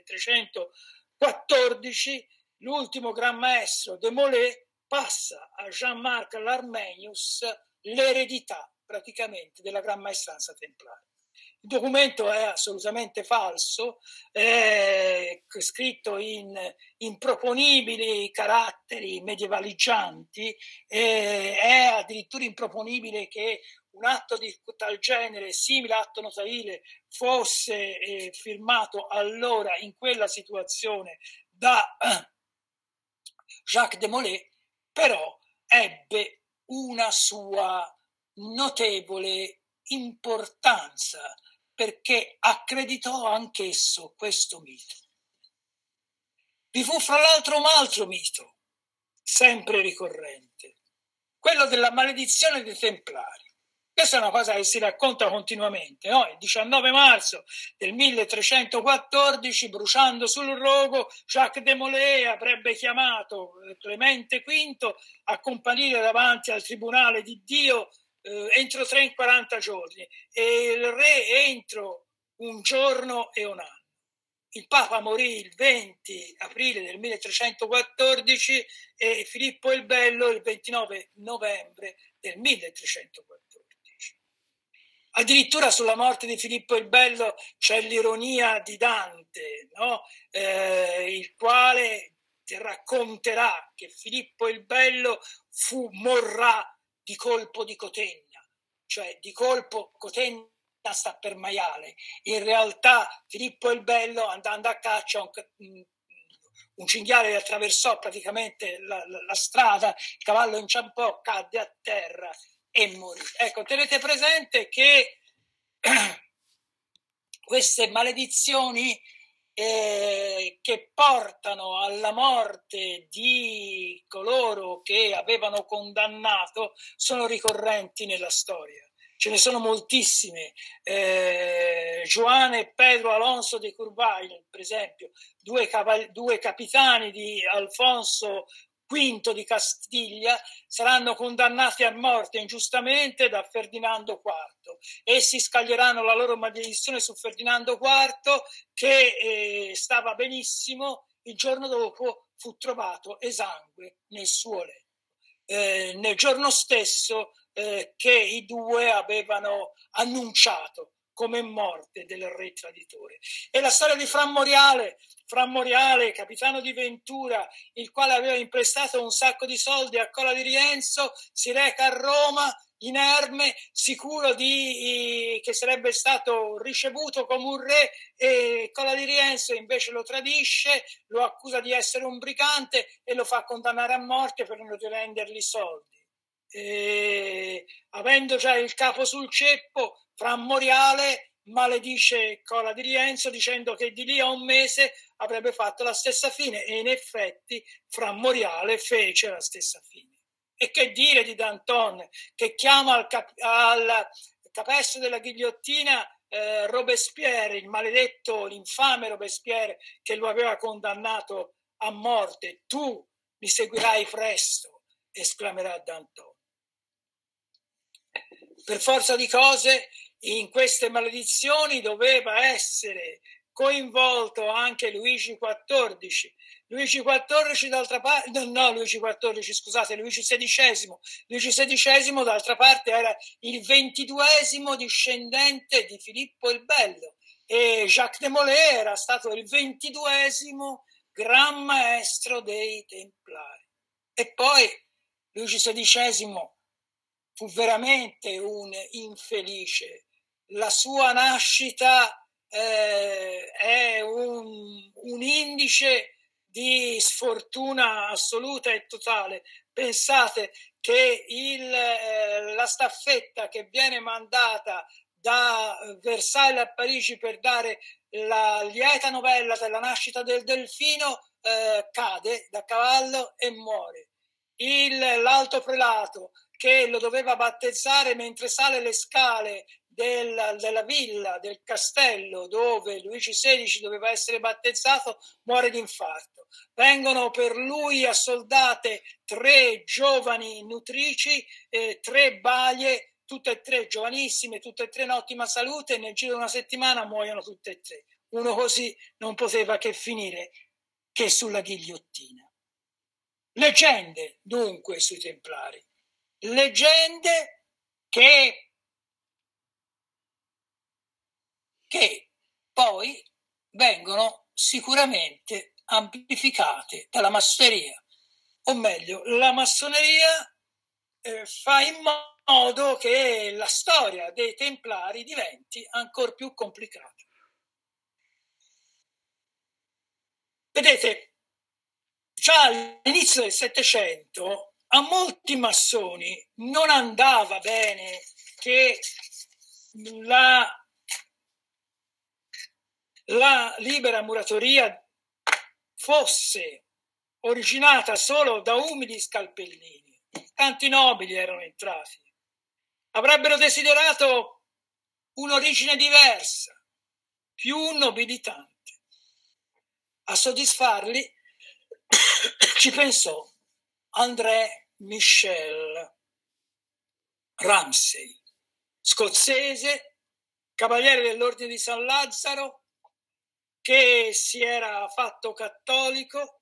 A: milletrecentoquattordici l'ultimo Gran Maestro de Molay passa a Jean-Marc Larmenius l'eredità praticamente della Gran Maestranza templare. Il documento è assolutamente falso, è scritto in improponibili caratteri medievaleggianti, è addirittura improponibile che un atto di tal genere, simile atto notarile, fosse eh, firmato allora in quella situazione da eh, Jacques de Molay, però ebbe una sua notevole importanza perché accreditò anch'esso questo mito. Vi fu fra l'altro un altro mito, sempre ricorrente, quello della maledizione dei Templari. Questa è una cosa che si racconta continuamente, no? Il diciannove marzo del milletrecentoquattordici, bruciando sul rogo, Jacques de Molay avrebbe chiamato Clemente quinto a comparire davanti al tribunale di Dio eh, entro tre quaranta giorni e il re entro un giorno e un anno. Il Papa morì il venti aprile del milletrecentoquattordici e Filippo il Bello il ventinove novembre del milletrecentoquattordici. Addirittura sulla morte di Filippo il Bello c'è l'ironia di Dante, no? eh, il quale racconterà che Filippo il Bello fu, morrà di colpo di Cotegna, cioè di colpo Cotegna sta per maiale. In realtà Filippo il Bello, andando a caccia, un, un cinghiale attraversò praticamente la, la, la strada, il cavallo inciampò, cadde a terra e morì. Ecco, tenete presente che queste maledizioni eh, che portano alla morte di coloro che avevano condannato sono ricorrenti nella storia. Ce ne sono moltissime. Eh, Juan e Pedro Alonso de Curvail, per esempio, due, caval- due capitani di Alfonso quinto di Castiglia, saranno condannati a morte ingiustamente da Ferdinando quarto. Essi scaglieranno la loro maledizione su Ferdinando quarto, che eh, stava benissimo, il giorno dopo fu trovato esangue nel suo letto. Eh, nel giorno stesso eh, che i due avevano annunciato come morte del re traditore. E la storia di Fra Moriale, Fra Moriale, capitano di Ventura, il quale aveva imprestato un sacco di soldi a Cola di Rienzo, si reca a Roma inerme, sicuro di, che sarebbe stato ricevuto come un re, e Cola di Rienzo invece lo tradisce, lo accusa di essere un brigante e lo fa condannare a morte per non rendergli soldi. E, avendo già il capo sul ceppo, Fra Moriale maledice Cola di Rienzo dicendo che di lì a un mese avrebbe fatto la stessa fine, e in effetti Fra Moriale fece la stessa fine. E che dire di Danton, che chiama al, cap- al capestro della ghigliottina eh, Robespierre, il maledetto, l'infame Robespierre che lo aveva condannato a morte. Tu mi seguirai presto, esclamerà Danton. Per forza di cose, in queste maledizioni doveva essere coinvolto anche Luigi quattordici. Luigi quattordici d'altra parte, no, no Luigi quattordici, scusate, Luigi sedicesimo. Luigi sedicesimo d'altra parte era il ventiduesimo discendente di Filippo il Bello, e Jacques de Molay era stato il ventiduesimo gran maestro dei Templari. E poi Luigi sedicesimo fu veramente un infelice. La sua nascita eh, è un, un indice di sfortuna assoluta e totale. Pensate che il, eh, la staffetta che viene mandata da Versailles a Parigi per dare la lieta novella della nascita del delfino eh, cade da cavallo e muore. Il, l'alto prelato che lo doveva battezzare mentre sale le scale del, della villa, del castello dove Luigi sedicesimo doveva essere battezzato, muore d'infarto. Vengono per lui assoldate tre giovani nutrici, eh, tre balie, tutte e tre giovanissime, tutte e tre in ottima salute, e nel giro di una settimana muoiono tutte e tre. Uno così non poteva che finire che sulla ghigliottina. Leggende dunque sui Templari. Leggende che, che poi vengono sicuramente amplificate dalla massoneria, o meglio, la massoneria eh, fa in modo che la storia dei Templari diventi ancora più complicata. Vedete, già all'inizio del Settecento a molti massoni non andava bene che la, la libera muratoria fosse originata solo da umili scalpellini. Tanti nobili erano entrati. Avrebbero desiderato un'origine diversa, più nobilitante. A soddisfarli ci pensò André Michel Ramsay, scozzese, cavaliere dell'Ordine di San Lazzaro, che si era fatto cattolico,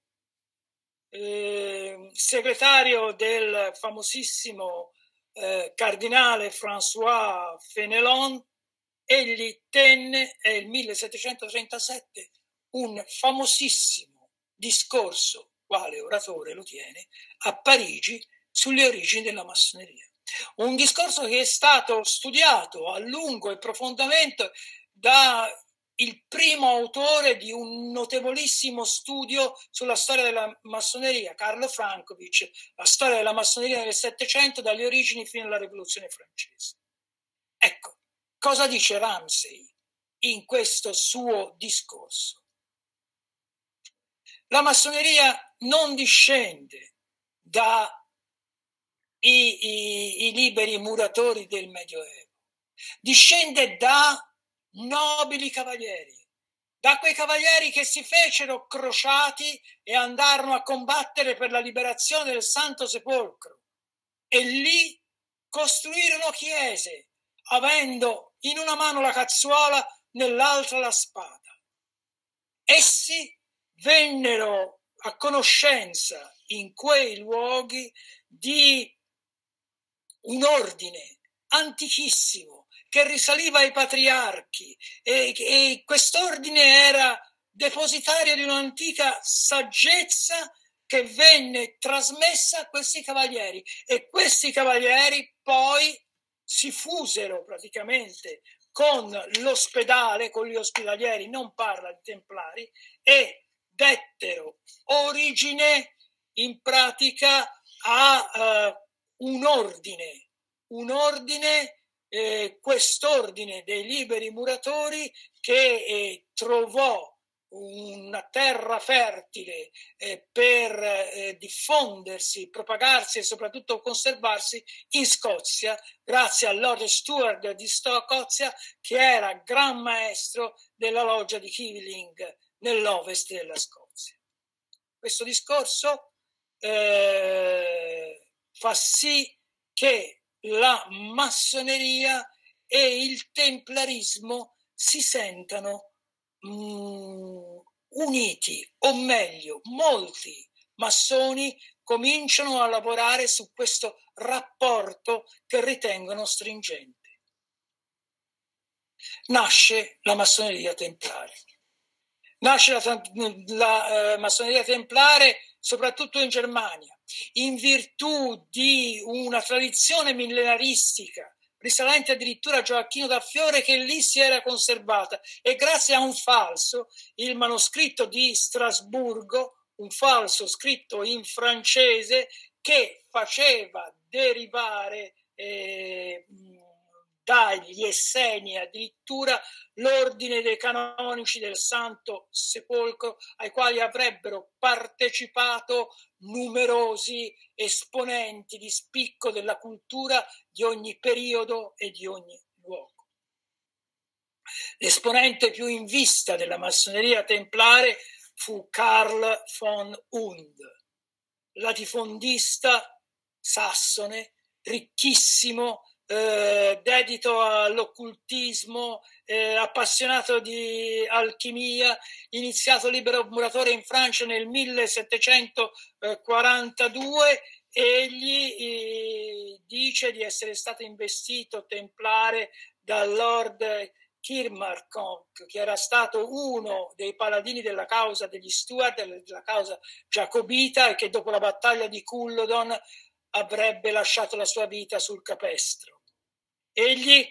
A: eh, segretario del famosissimo eh, cardinale François Fénelon. Egli tenne nel millesettecentotrentasette un famosissimo discorso, quale oratore lo tiene, a Parigi sulle origini della massoneria. Un discorso che è stato studiato a lungo e profondamente da il primo autore di un notevolissimo studio sulla storia della massoneria, Carlo Frankovic, la storia della massoneria nel Settecento, dalle origini fino alla Rivoluzione francese. Ecco, cosa dice Ramsay in questo suo discorso? La massoneria non discende da i, i, i liberi muratori del Medioevo, discende da nobili cavalieri, da quei cavalieri che si fecero crociati e andarono a combattere per la liberazione del Santo Sepolcro e lì costruirono chiese, avendo in una mano la cazzuola, nell'altra la spada. Essi vennero a conoscenza in quei luoghi di un ordine antichissimo che risaliva ai patriarchi e, e quest'ordine era depositario di un'antica saggezza che venne trasmessa a questi cavalieri e questi cavalieri poi si fusero praticamente con l'ospedale, con gli ospedalieri, non parla di templari, e dettero origine in pratica a uh, un ordine, un ordine, eh, quest'ordine dei liberi muratori che eh, trovò una terra fertile eh, per eh, diffondersi, propagarsi e soprattutto conservarsi in Scozia, grazie a Lord Stewart di Scozia, che era gran maestro della loggia di Keeling nell'ovest della Scozia. Questo discorso eh, fa sì che la massoneria e il templarismo si sentano mh, uniti, o meglio, molti massoni cominciano a lavorare su questo rapporto che ritengono stringente. Nasce la massoneria templare. Nasce la, la eh, massoneria templare soprattutto in Germania, in virtù di una tradizione millenaristica risalente addirittura a Gioacchino da Fiore, che lì si era conservata, e grazie a un falso, il manoscritto di Strasburgo, un falso scritto in francese che faceva derivare eh, dagli Esseni addirittura l'ordine dei canonici del Santo Sepolcro, ai quali avrebbero partecipato numerosi esponenti di spicco della cultura di ogni periodo e di ogni luogo. L'esponente più in vista della massoneria templare fu Karl von Hund, latifondista sassone, ricchissimo, Eh, dedito all'occultismo, eh, appassionato di alchimia, iniziato libero muratore in Francia nel millesettecentoquarantadue. Egli eh, dice di essere stato investito templare dal Lord Kilmarnock, che era stato uno dei paladini della causa degli Stuart, della causa giacobita, e che dopo la battaglia di Culloden avrebbe lasciato la sua vita sul capestro. Egli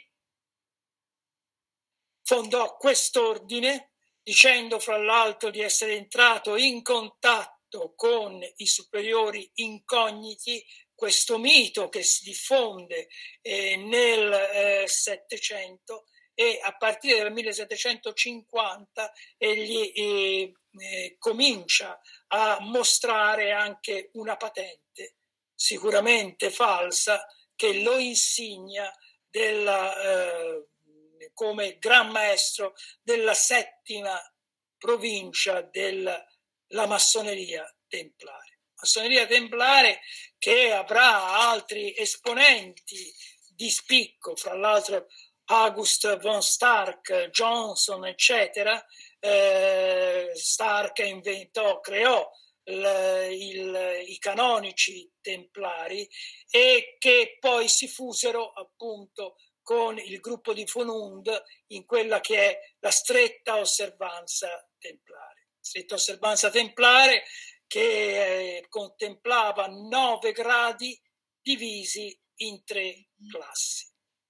A: fondò quest'ordine dicendo fra l'altro di essere entrato in contatto con i superiori incogniti, questo mito che si diffonde eh, nel eh, Settecento, e a partire dal millesettecentocinquanta egli eh, eh, comincia a mostrare anche una patente sicuramente falsa che lo insignia della, eh, come gran maestro della settima provincia della massoneria templare. Massoneria templare che avrà altri esponenti di spicco, fra l'altro August von Stark, Johnson, eccetera. Eh, Stark inventò, creò il, il, i canonici templari, e che poi si fusero appunto con il gruppo di von Hund in quella che è la stretta osservanza templare. Stretta osservanza templare che eh, contemplava nove gradi divisi in tre classi.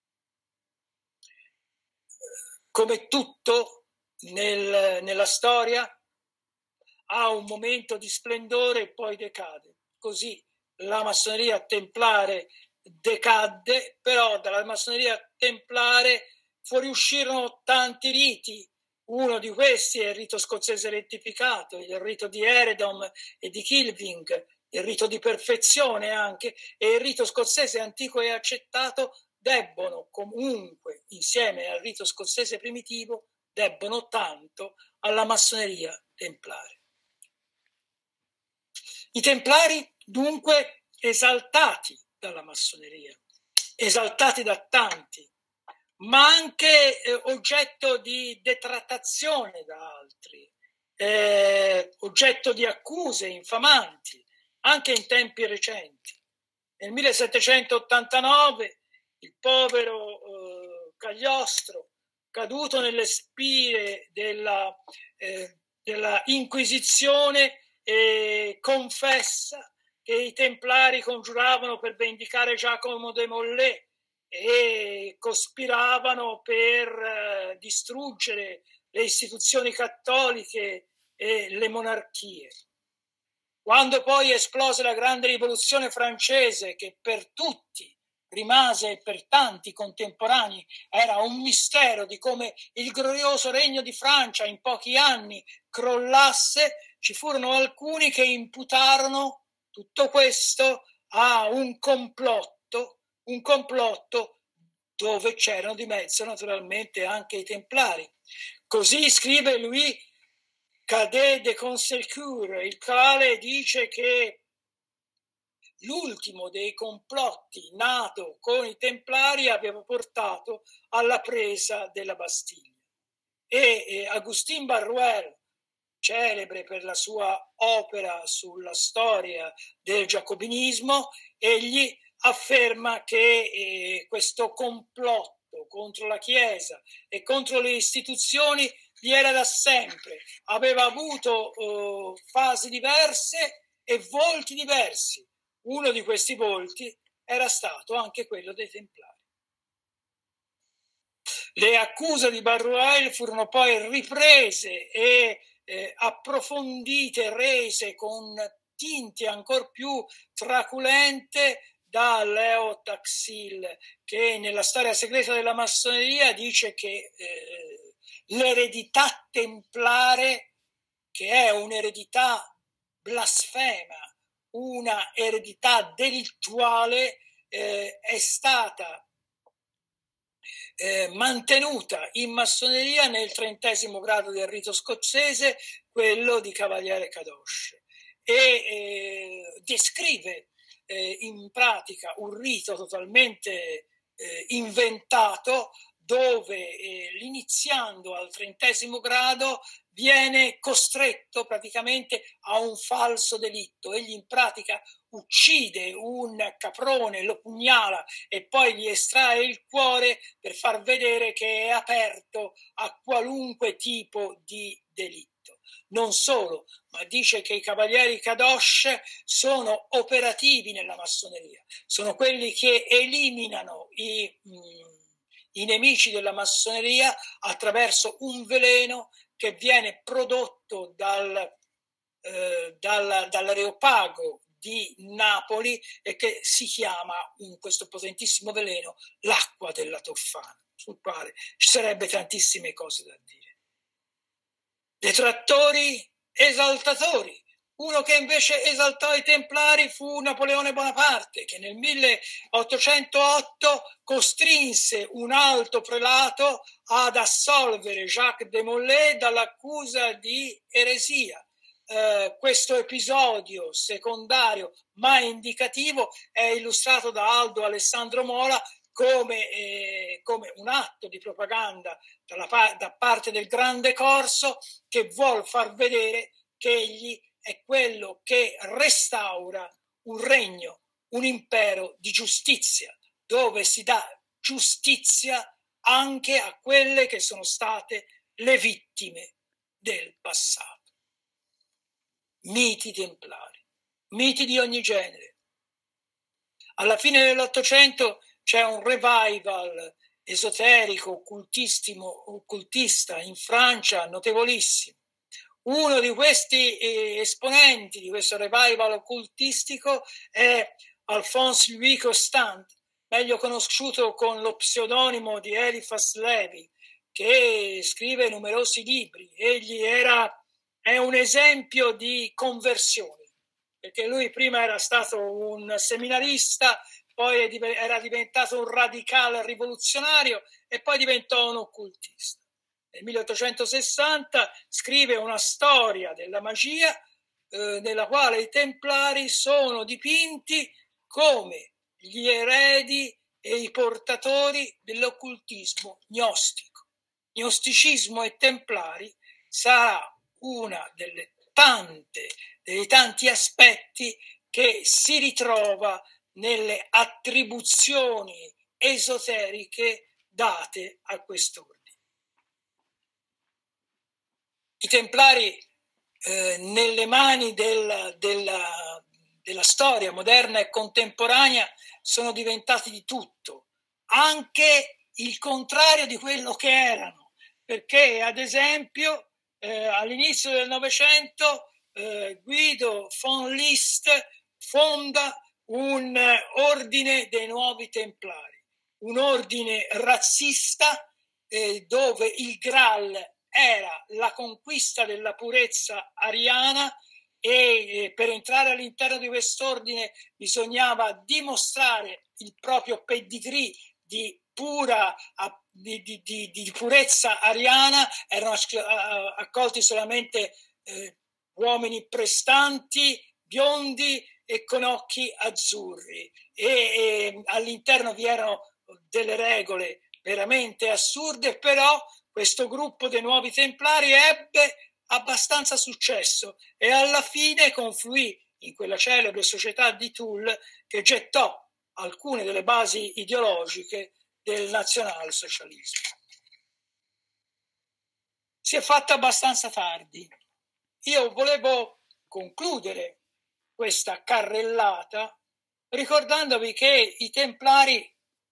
A: Come tutto nel, nella storia ha un momento di splendore e poi decade. Così la massoneria templare decadde, però dalla massoneria templare fuoriuscirono tanti riti. Uno di questi è il rito scozzese rettificato, il rito di Eredom e di Kilving, il rito di perfezione anche, e il rito scozzese antico e accettato debbono comunque, insieme al rito scozzese primitivo, debbono tanto alla massoneria templare. I templari, dunque, esaltati dalla massoneria, esaltati da tanti, ma anche eh, oggetto di detrattazione da altri, eh, oggetto di accuse infamanti, anche in tempi recenti. Nel millesettecentottantanove il povero eh, Cagliostro, caduto nelle spire della, eh, della Inquisizione, eh, confessa che i templari congiuravano per vendicare Giacomo de Molay e cospiravano per eh, distruggere le istituzioni cattoliche e le monarchie. Quando poi esplose la grande rivoluzione francese, che per tutti rimase e per tanti contemporanei era un mistero di come il glorioso regno di Francia in pochi anni crollasse, ci furono alcuni che imputarono tutto questo a un complotto, un complotto dove c'erano di mezzo naturalmente anche i templari. Così scrive Louis Cadet de Conselcourt, il quale dice che l'ultimo dei complotti nato con i templari aveva portato alla presa della Bastiglia. E eh, Agustin Barruel, celebre per la sua opera sulla storia del giacobinismo, egli afferma che eh, questo complotto contro la Chiesa e contro le istituzioni vi era da sempre, aveva avuto eh, fasi diverse e volti diversi. Uno di questi volti era stato anche quello dei templari. Le accuse di Barruel furono poi riprese e eh, approfondite, rese con tinte ancor più traculente da Leo Taxil, che nella storia segreta della massoneria dice che eh, l'eredità templare, che è un'eredità blasfema, una eredità delittuale, eh, è stata eh, mantenuta in massoneria nel trentesimo grado del rito scozzese, quello di Cavaliere Kadosh, e eh, descrive eh, in pratica un rito totalmente eh, inventato, dove eh, l'iniziando al trentesimo grado viene costretto praticamente a un falso delitto. Egli in pratica uccide un caprone, lo pugnala e poi gli estrae il cuore per far vedere che è aperto a qualunque tipo di delitto. Non solo, ma dice che i cavalieri Kadosh sono operativi nella massoneria, sono quelli che eliminano i, mh, i nemici della massoneria attraverso un veleno che viene prodotto dal, eh, dal, dall'Areopago di Napoli e che si chiama, in questo potentissimo veleno, l'acqua della Tofana, sul quale ci sarebbe tantissime cose da dire. Detrattori, esaltatori. Uno che invece esaltò i templari fu Napoleone Bonaparte, che nel milleottocentootto costrinse un alto prelato ad assolvere Jacques de Molay dall'accusa di eresia. Uh, questo episodio secondario ma indicativo è illustrato da Aldo Alessandro Mola come, eh, come un atto di propaganda dalla, da parte del Grande Corso, che vuol far vedere che egli è quello che restaura un regno, un impero di giustizia, dove si dà giustizia anche a quelle che sono state le vittime del passato. Miti templari, miti di ogni genere. Alla fine dell'Ottocento c'è un revival esoterico, occultista in Francia notevolissimo. Uno di questi eh, esponenti di questo revival occultistico è Alphonse Louis Constant, meglio conosciuto con lo pseudonimo di Eliphas Levi, che scrive numerosi libri. Egli era, è un esempio di conversione, perché lui prima era stato un seminarista, poi era diventato un radicale rivoluzionario e poi diventò un occultista. Nel milleottocentosessanta scrive una storia della magia eh, nella quale i templari sono dipinti come gli eredi e i portatori dell'occultismo gnostico. Gnosticismo e templari sarà una delle tante, dei tanti aspetti che si ritrova nelle attribuzioni esoteriche date a quest'ordine. I templari eh, nelle mani del, della, della storia moderna e contemporanea sono diventati di tutto, anche il contrario di quello che erano, perché ad esempio eh, all'inizio del Novecento eh, Guido von List fonda un eh, ordine dei nuovi templari, un ordine razzista eh, dove il Graal era la conquista della purezza ariana e eh, per entrare all'interno di quest'ordine bisognava dimostrare il proprio pedigree di pura di, di, di, di purezza ariana. Erano accolti solamente eh, uomini prestanti, biondi e con occhi azzurri e, e all'interno vi erano delle regole veramente assurde, però questo gruppo dei nuovi templari ebbe abbastanza successo e alla fine confluì in quella celebre società di Toul che gettò alcune delle basi ideologiche del nazionalsocialismo. Si è fatto abbastanza tardi. Io volevo concludere questa carrellata ricordandovi che i templari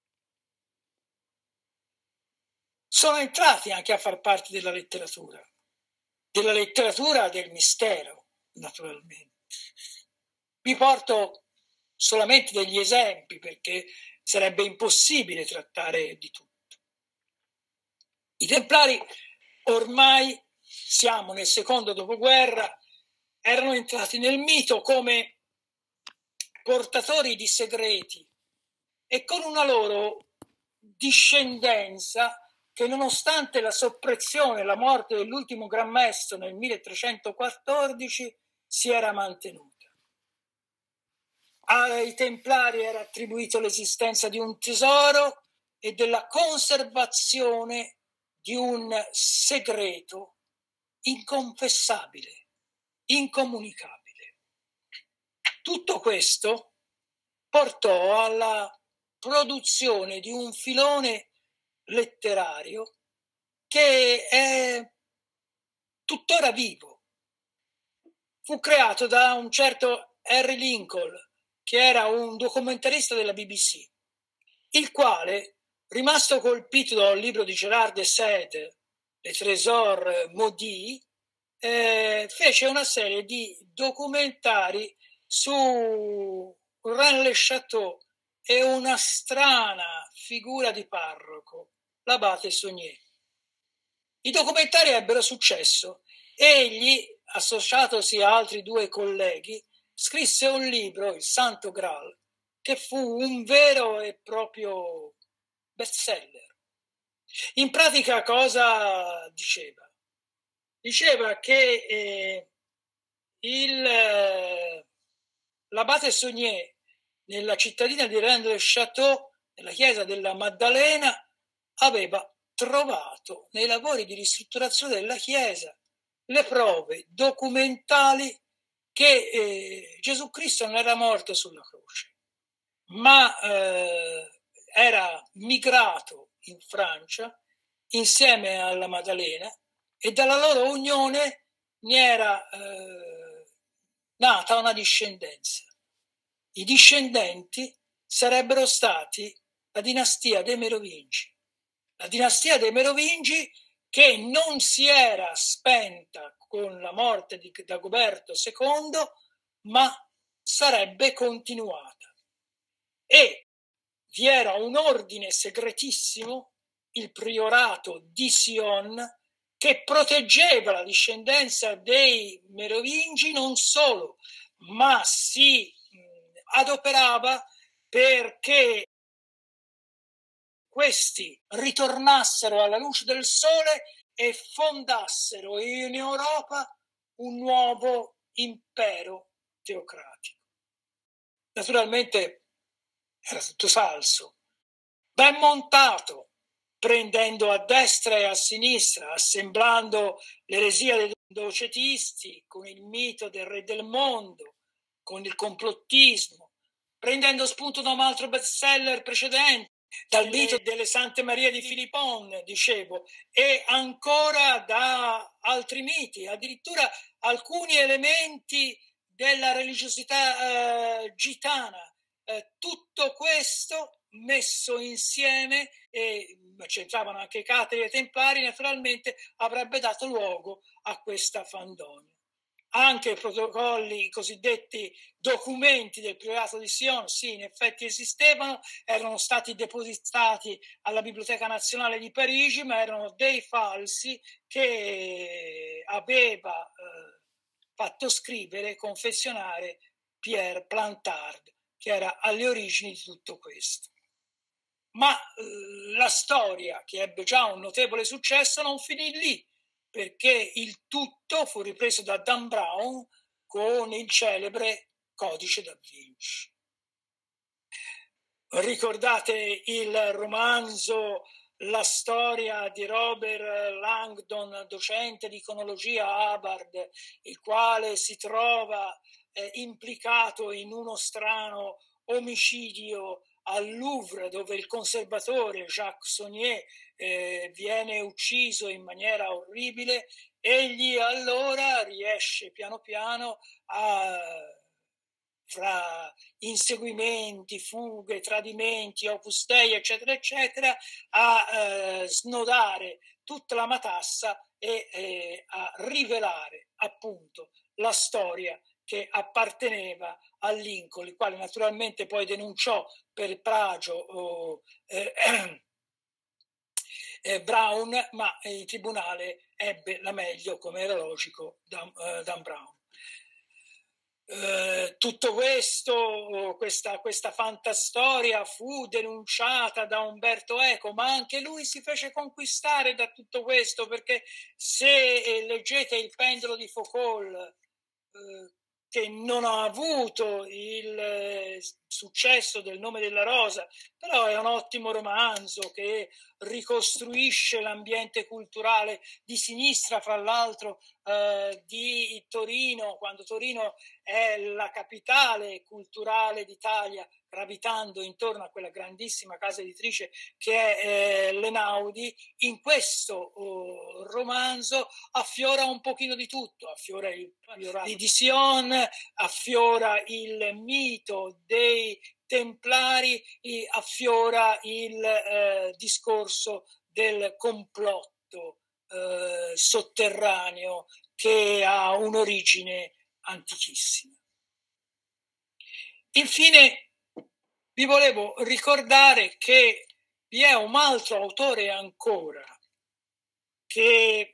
A: sono entrati anche a far parte della letteratura, della letteratura del mistero, naturalmente. Vi porto solamente degli esempi perché sarebbe impossibile trattare di tutto. I templari ormai, siamo nel secondo dopoguerra, erano entrati nel mito come portatori di segreti e con una loro discendenza che nonostante la soppressione e la morte dell'ultimo Gran Maestro nel milletrecentoquattordici si era mantenuta. Ai templari era attribuito l'esistenza di un tesoro e della conservazione di un segreto inconfessabile, incomunicabile. Tutto questo portò alla produzione di un filone letterario che è tuttora vivo. Fu creato da un certo Henry Lincoln, che era un documentarista della B B C, il quale, rimasto colpito dal libro di Gerard de Sade, Les Trésors Maudits, eh, fece una serie di documentari su Rennes-le-Château e una strana figura di parroco, l'abate Saunier. I documentari ebbero successo. Egli, associatosi a altri due colleghi, scrisse un libro, Il Santo Graal, che fu un vero e proprio bestseller. In pratica cosa diceva? Diceva che eh, il, eh, l'abate Saunier nella cittadina di Rennes-le-Château, nella chiesa della Maddalena, aveva trovato nei lavori di ristrutturazione della chiesa le prove documentali che eh, Gesù Cristo non era morto sulla croce, ma eh, era migrato in Francia insieme alla Maddalena e dalla loro unione ne era eh, nata una discendenza. I discendenti sarebbero stati la dinastia dei Merovingi. La dinastia dei Merovingi che non si era spenta con la morte di Dagoberto secondo, ma sarebbe continuata. E vi era un ordine segretissimo, il priorato di Sion, che proteggeva la discendenza dei Merovingi non solo, ma si adoperava perché questi ritornassero alla luce del sole e fondassero in Europa un nuovo impero teocratico. Naturalmente era tutto falso, ben montato, prendendo a destra e a sinistra, assemblando l'eresia dei docetisti con il mito del re del mondo, con il complottismo, prendendo spunto da un altro bestseller precedente, dal mito delle Sante Marie di Filippon, dicevo, e ancora da altri miti, addirittura alcuni elementi della religiosità eh, gitana. Eh, tutto questo messo insieme, e c'entravano anche i cateri e i templari, naturalmente avrebbe dato luogo a questa fandonia. Anche i protocolli, i cosiddetti documenti del priorato di Sion, sì, in effetti esistevano, erano stati depositati alla Biblioteca Nazionale di Parigi, ma erano dei falsi che aveva eh, fatto scrivere, confezionare Pierre Plantard, che era alle origini di tutto questo. Ma eh, la storia, che ebbe già un notevole successo, non finì lì, perché il tutto fu ripreso da Dan Brown con il celebre Codice da Vinci. Ricordate il romanzo La storia di Robert Langdon, docente di iconologia a Harvard, il quale si trova eh, implicato in uno strano omicidio al Louvre, dove il conservatore Jacques Saunier eh, viene ucciso in maniera orribile. Egli allora riesce piano piano a, fra inseguimenti, fughe, tradimenti, opus dei, eccetera, eccetera, a eh, snodare tutta la matassa e eh, a rivelare appunto la storia che apparteneva a Lincoln, il quale naturalmente poi denunciò per plagio oh, eh, eh, Brown, ma il tribunale ebbe la meglio, come era logico, Dan, eh, Dan Brown. Eh, tutto questo, questa, questa fantastoria fu denunciata da Umberto Eco, ma anche lui si fece conquistare da tutto questo, perché se eh, leggete Il pendolo di Foucault, eh, che non ha avuto il eh, successo del Nome della Rosa, però è un ottimo romanzo che ricostruisce l'ambiente culturale di sinistra, fra l'altro eh, di Torino, quando Torino è la capitale culturale d'Italia, gravitando intorno a quella grandissima casa editrice che è eh, l'Enaudi. In questo oh, romanzo affiora un pochino di tutto, affiora il priorato di Sion, affiora il mito dei Templari, affiora il eh, discorso del complotto eh, sotterraneo che ha un'origine antichissima. Infine vi volevo ricordare che vi è un altro autore ancora che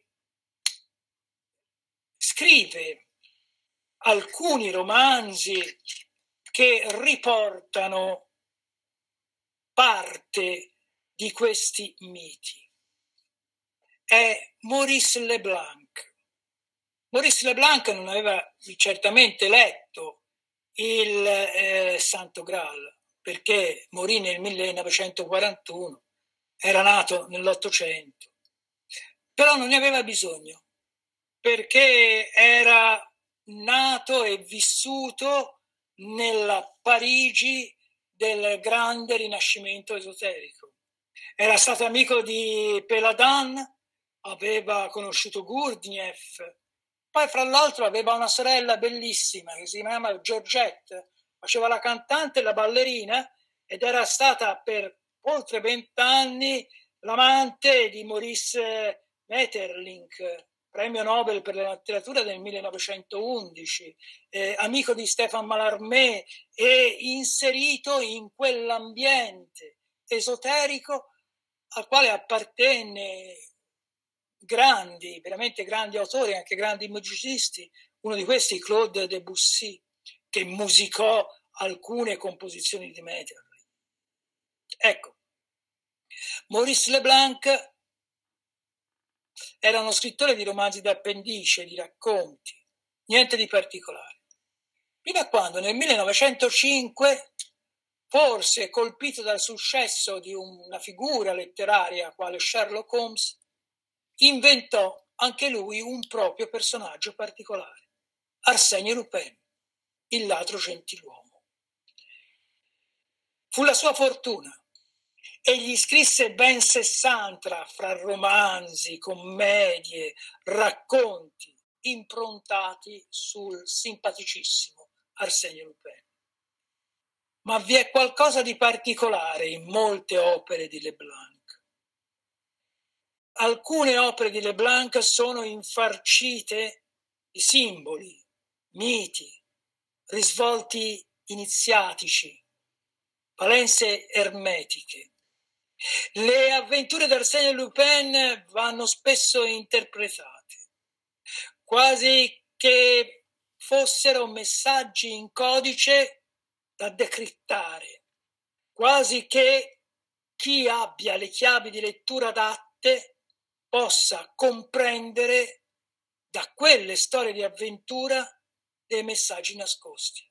A: scrive alcuni romanzi che riportano parte di questi miti. È Maurice Leblanc. Maurice Leblanc non aveva certamente letto il eh, Santo Graal, perché morì nel millenovecentoquarantuno, era nato nell'Ottocento, però non ne aveva bisogno, perché era nato e vissuto nella Parigi del grande rinascimento esoterico. Era stato amico di Peladan, aveva conosciuto Gurdjieff, poi fra l'altro aveva una sorella bellissima che si chiamava Georgette, faceva la cantante e la ballerina, ed era stata per oltre vent'anni l'amante di Maurice Maeterlinck, premio Nobel per la letteratura del millenovecentoundici, eh, amico di Stéphane Mallarmé e inserito in quell'ambiente esoterico al quale appartenne grandi, veramente grandi autori, anche grandi musicisti, uno di questi Claude Debussy, che musicò alcune composizioni di Maeterlinck. Ecco, Maurice Leblanc era uno scrittore di romanzi d'appendice, di racconti, niente di particolare. Fino a quando nel millenovecentocinque, forse colpito dal successo di una figura letteraria quale Sherlock Holmes, inventò anche lui un proprio personaggio particolare, Arsène Lupin, il ladro gentiluomo. Fu la sua fortuna. Egli scrisse ben sessanta fra romanzi, commedie, racconti, improntati sul simpaticissimo Arsène Lupin. Ma vi è qualcosa di particolare in molte opere di Leblanc. Alcune opere di Leblanc sono infarcite di simboli, miti, risvolti iniziatici, valenze ermetiche. Le avventure d'Arsène Lupin vanno spesso interpretate, quasi che fossero messaggi in codice da decrittare, quasi che chi abbia le chiavi di lettura adatte possa comprendere da quelle storie di avventura dei messaggi nascosti.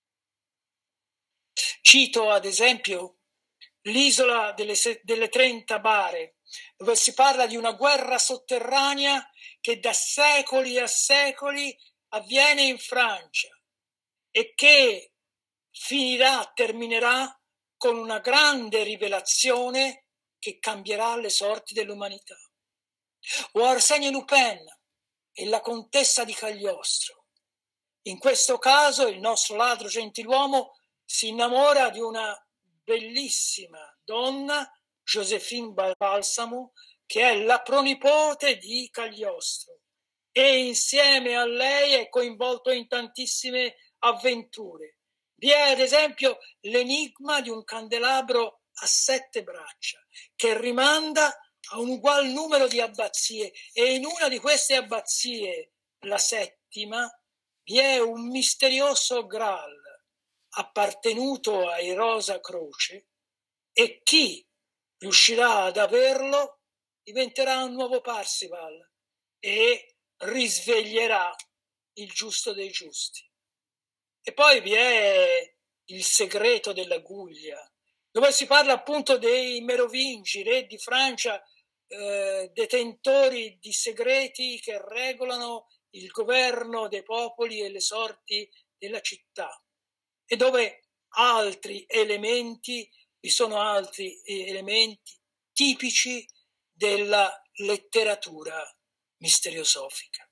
A: Cito ad esempio L'isola delle, delle trenta bare, dove si parla di una guerra sotterranea che da secoli a secoli avviene in Francia e che finirà, terminerà con una grande rivelazione che cambierà le sorti dell'umanità. O Arsène Lupin e la contessa di Cagliostro. In questo caso il nostro ladro gentiluomo si innamora di una bellissima donna, Joséphine Balsamo, che è la pronipote di Cagliostro e insieme a lei è coinvolto in tantissime avventure. Vi è ad esempio l'enigma di un candelabro a sette braccia che rimanda a un ugual numero di abbazie e in una di queste abbazie, la settima, vi è un misterioso Graal appartenuto ai Rosa Croce e chi riuscirà ad averlo diventerà un nuovo Parzival e risveglierà il giusto dei giusti. E poi vi è il segreto della Guglia, dove si parla appunto dei Merovingi, re di Francia, eh, detentori di segreti che regolano il governo dei popoli e le sorti della città. E dove altri elementi, vi sono altri elementi tipici della letteratura misteriosofica.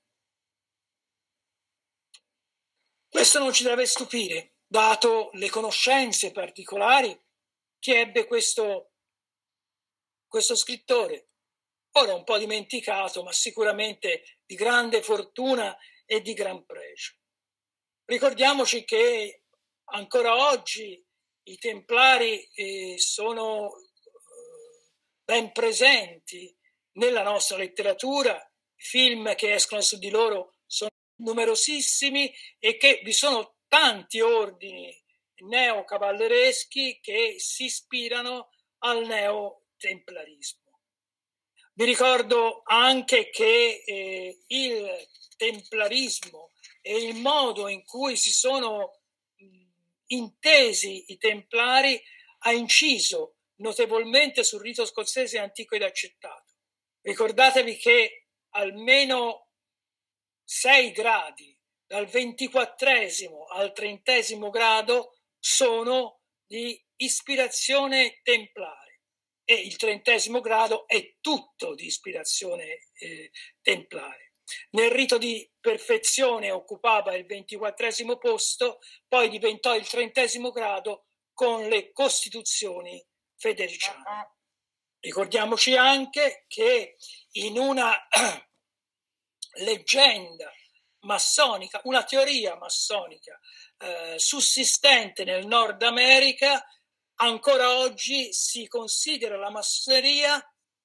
A: Questo non ci deve stupire, dato le conoscenze particolari che ebbe questo, questo scrittore, ora un po' dimenticato, ma sicuramente di grande fortuna e di gran pregio. Ricordiamoci che ancora oggi i Templari eh, sono eh, ben presenti nella nostra letteratura, film che escono su di loro sono numerosissimi e che vi sono tanti ordini neocavallereschi che si ispirano al neotemplarismo. Vi ricordo anche che eh, il templarismo e il modo in cui si sono intesi i templari ha inciso notevolmente sul rito scozzese antico ed accettato. Ricordatevi che almeno sei gradi, dal ventiquattresimo al trentesimo grado, sono di ispirazione templare e il trentesimo grado è tutto di ispirazione eh, templare. Nel rito di perfezione occupava il ventiquattresimo posto, poi diventò il trentesimo grado con le costituzioni federiciane. Ricordiamoci anche che in una leggenda massonica, una teoria massonica eh, sussistente nel Nord America, ancora oggi si considera la massoneria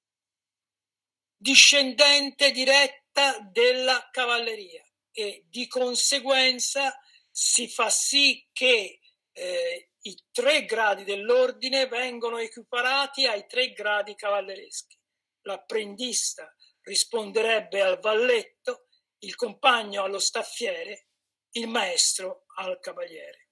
A: discendente diretta della cavalleria e di conseguenza si fa sì che eh, i tre gradi dell'ordine vengono equiparati ai tre gradi cavallereschi. L'apprendista risponderebbe al valletto, il compagno allo staffiere, il maestro al cavaliere.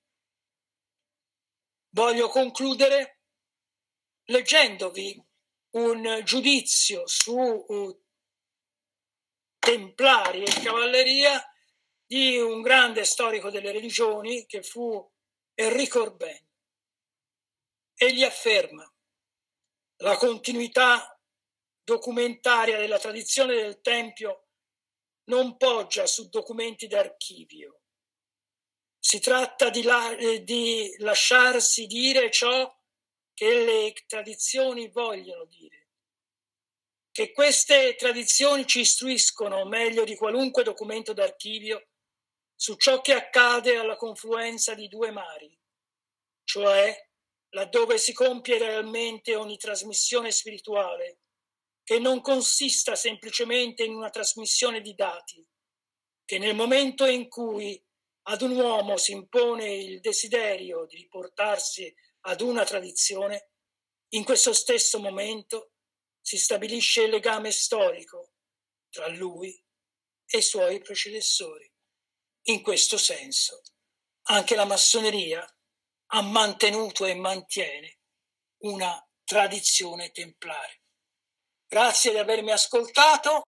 A: Voglio concludere leggendovi un giudizio su uh, templari e cavalleria di un grande storico delle religioni che fu Enrico Orbene. Egli afferma: la continuità documentaria della tradizione del Tempio non poggia su documenti d'archivio. Si tratta di, la, di lasciarsi dire ciò che le tradizioni vogliono dire, che queste tradizioni ci istruiscono meglio di qualunque documento d'archivio su ciò che accade alla confluenza di due mari, cioè laddove si compie realmente ogni trasmissione spirituale, che non consista semplicemente in una trasmissione di dati, che nel momento in cui ad un uomo si impone il desiderio di riportarsi ad una tradizione, in questo stesso momento si stabilisce il legame storico tra lui e i suoi predecessori. In questo senso, anche la massoneria ha mantenuto e mantiene una tradizione templare. Grazie di avermi ascoltato.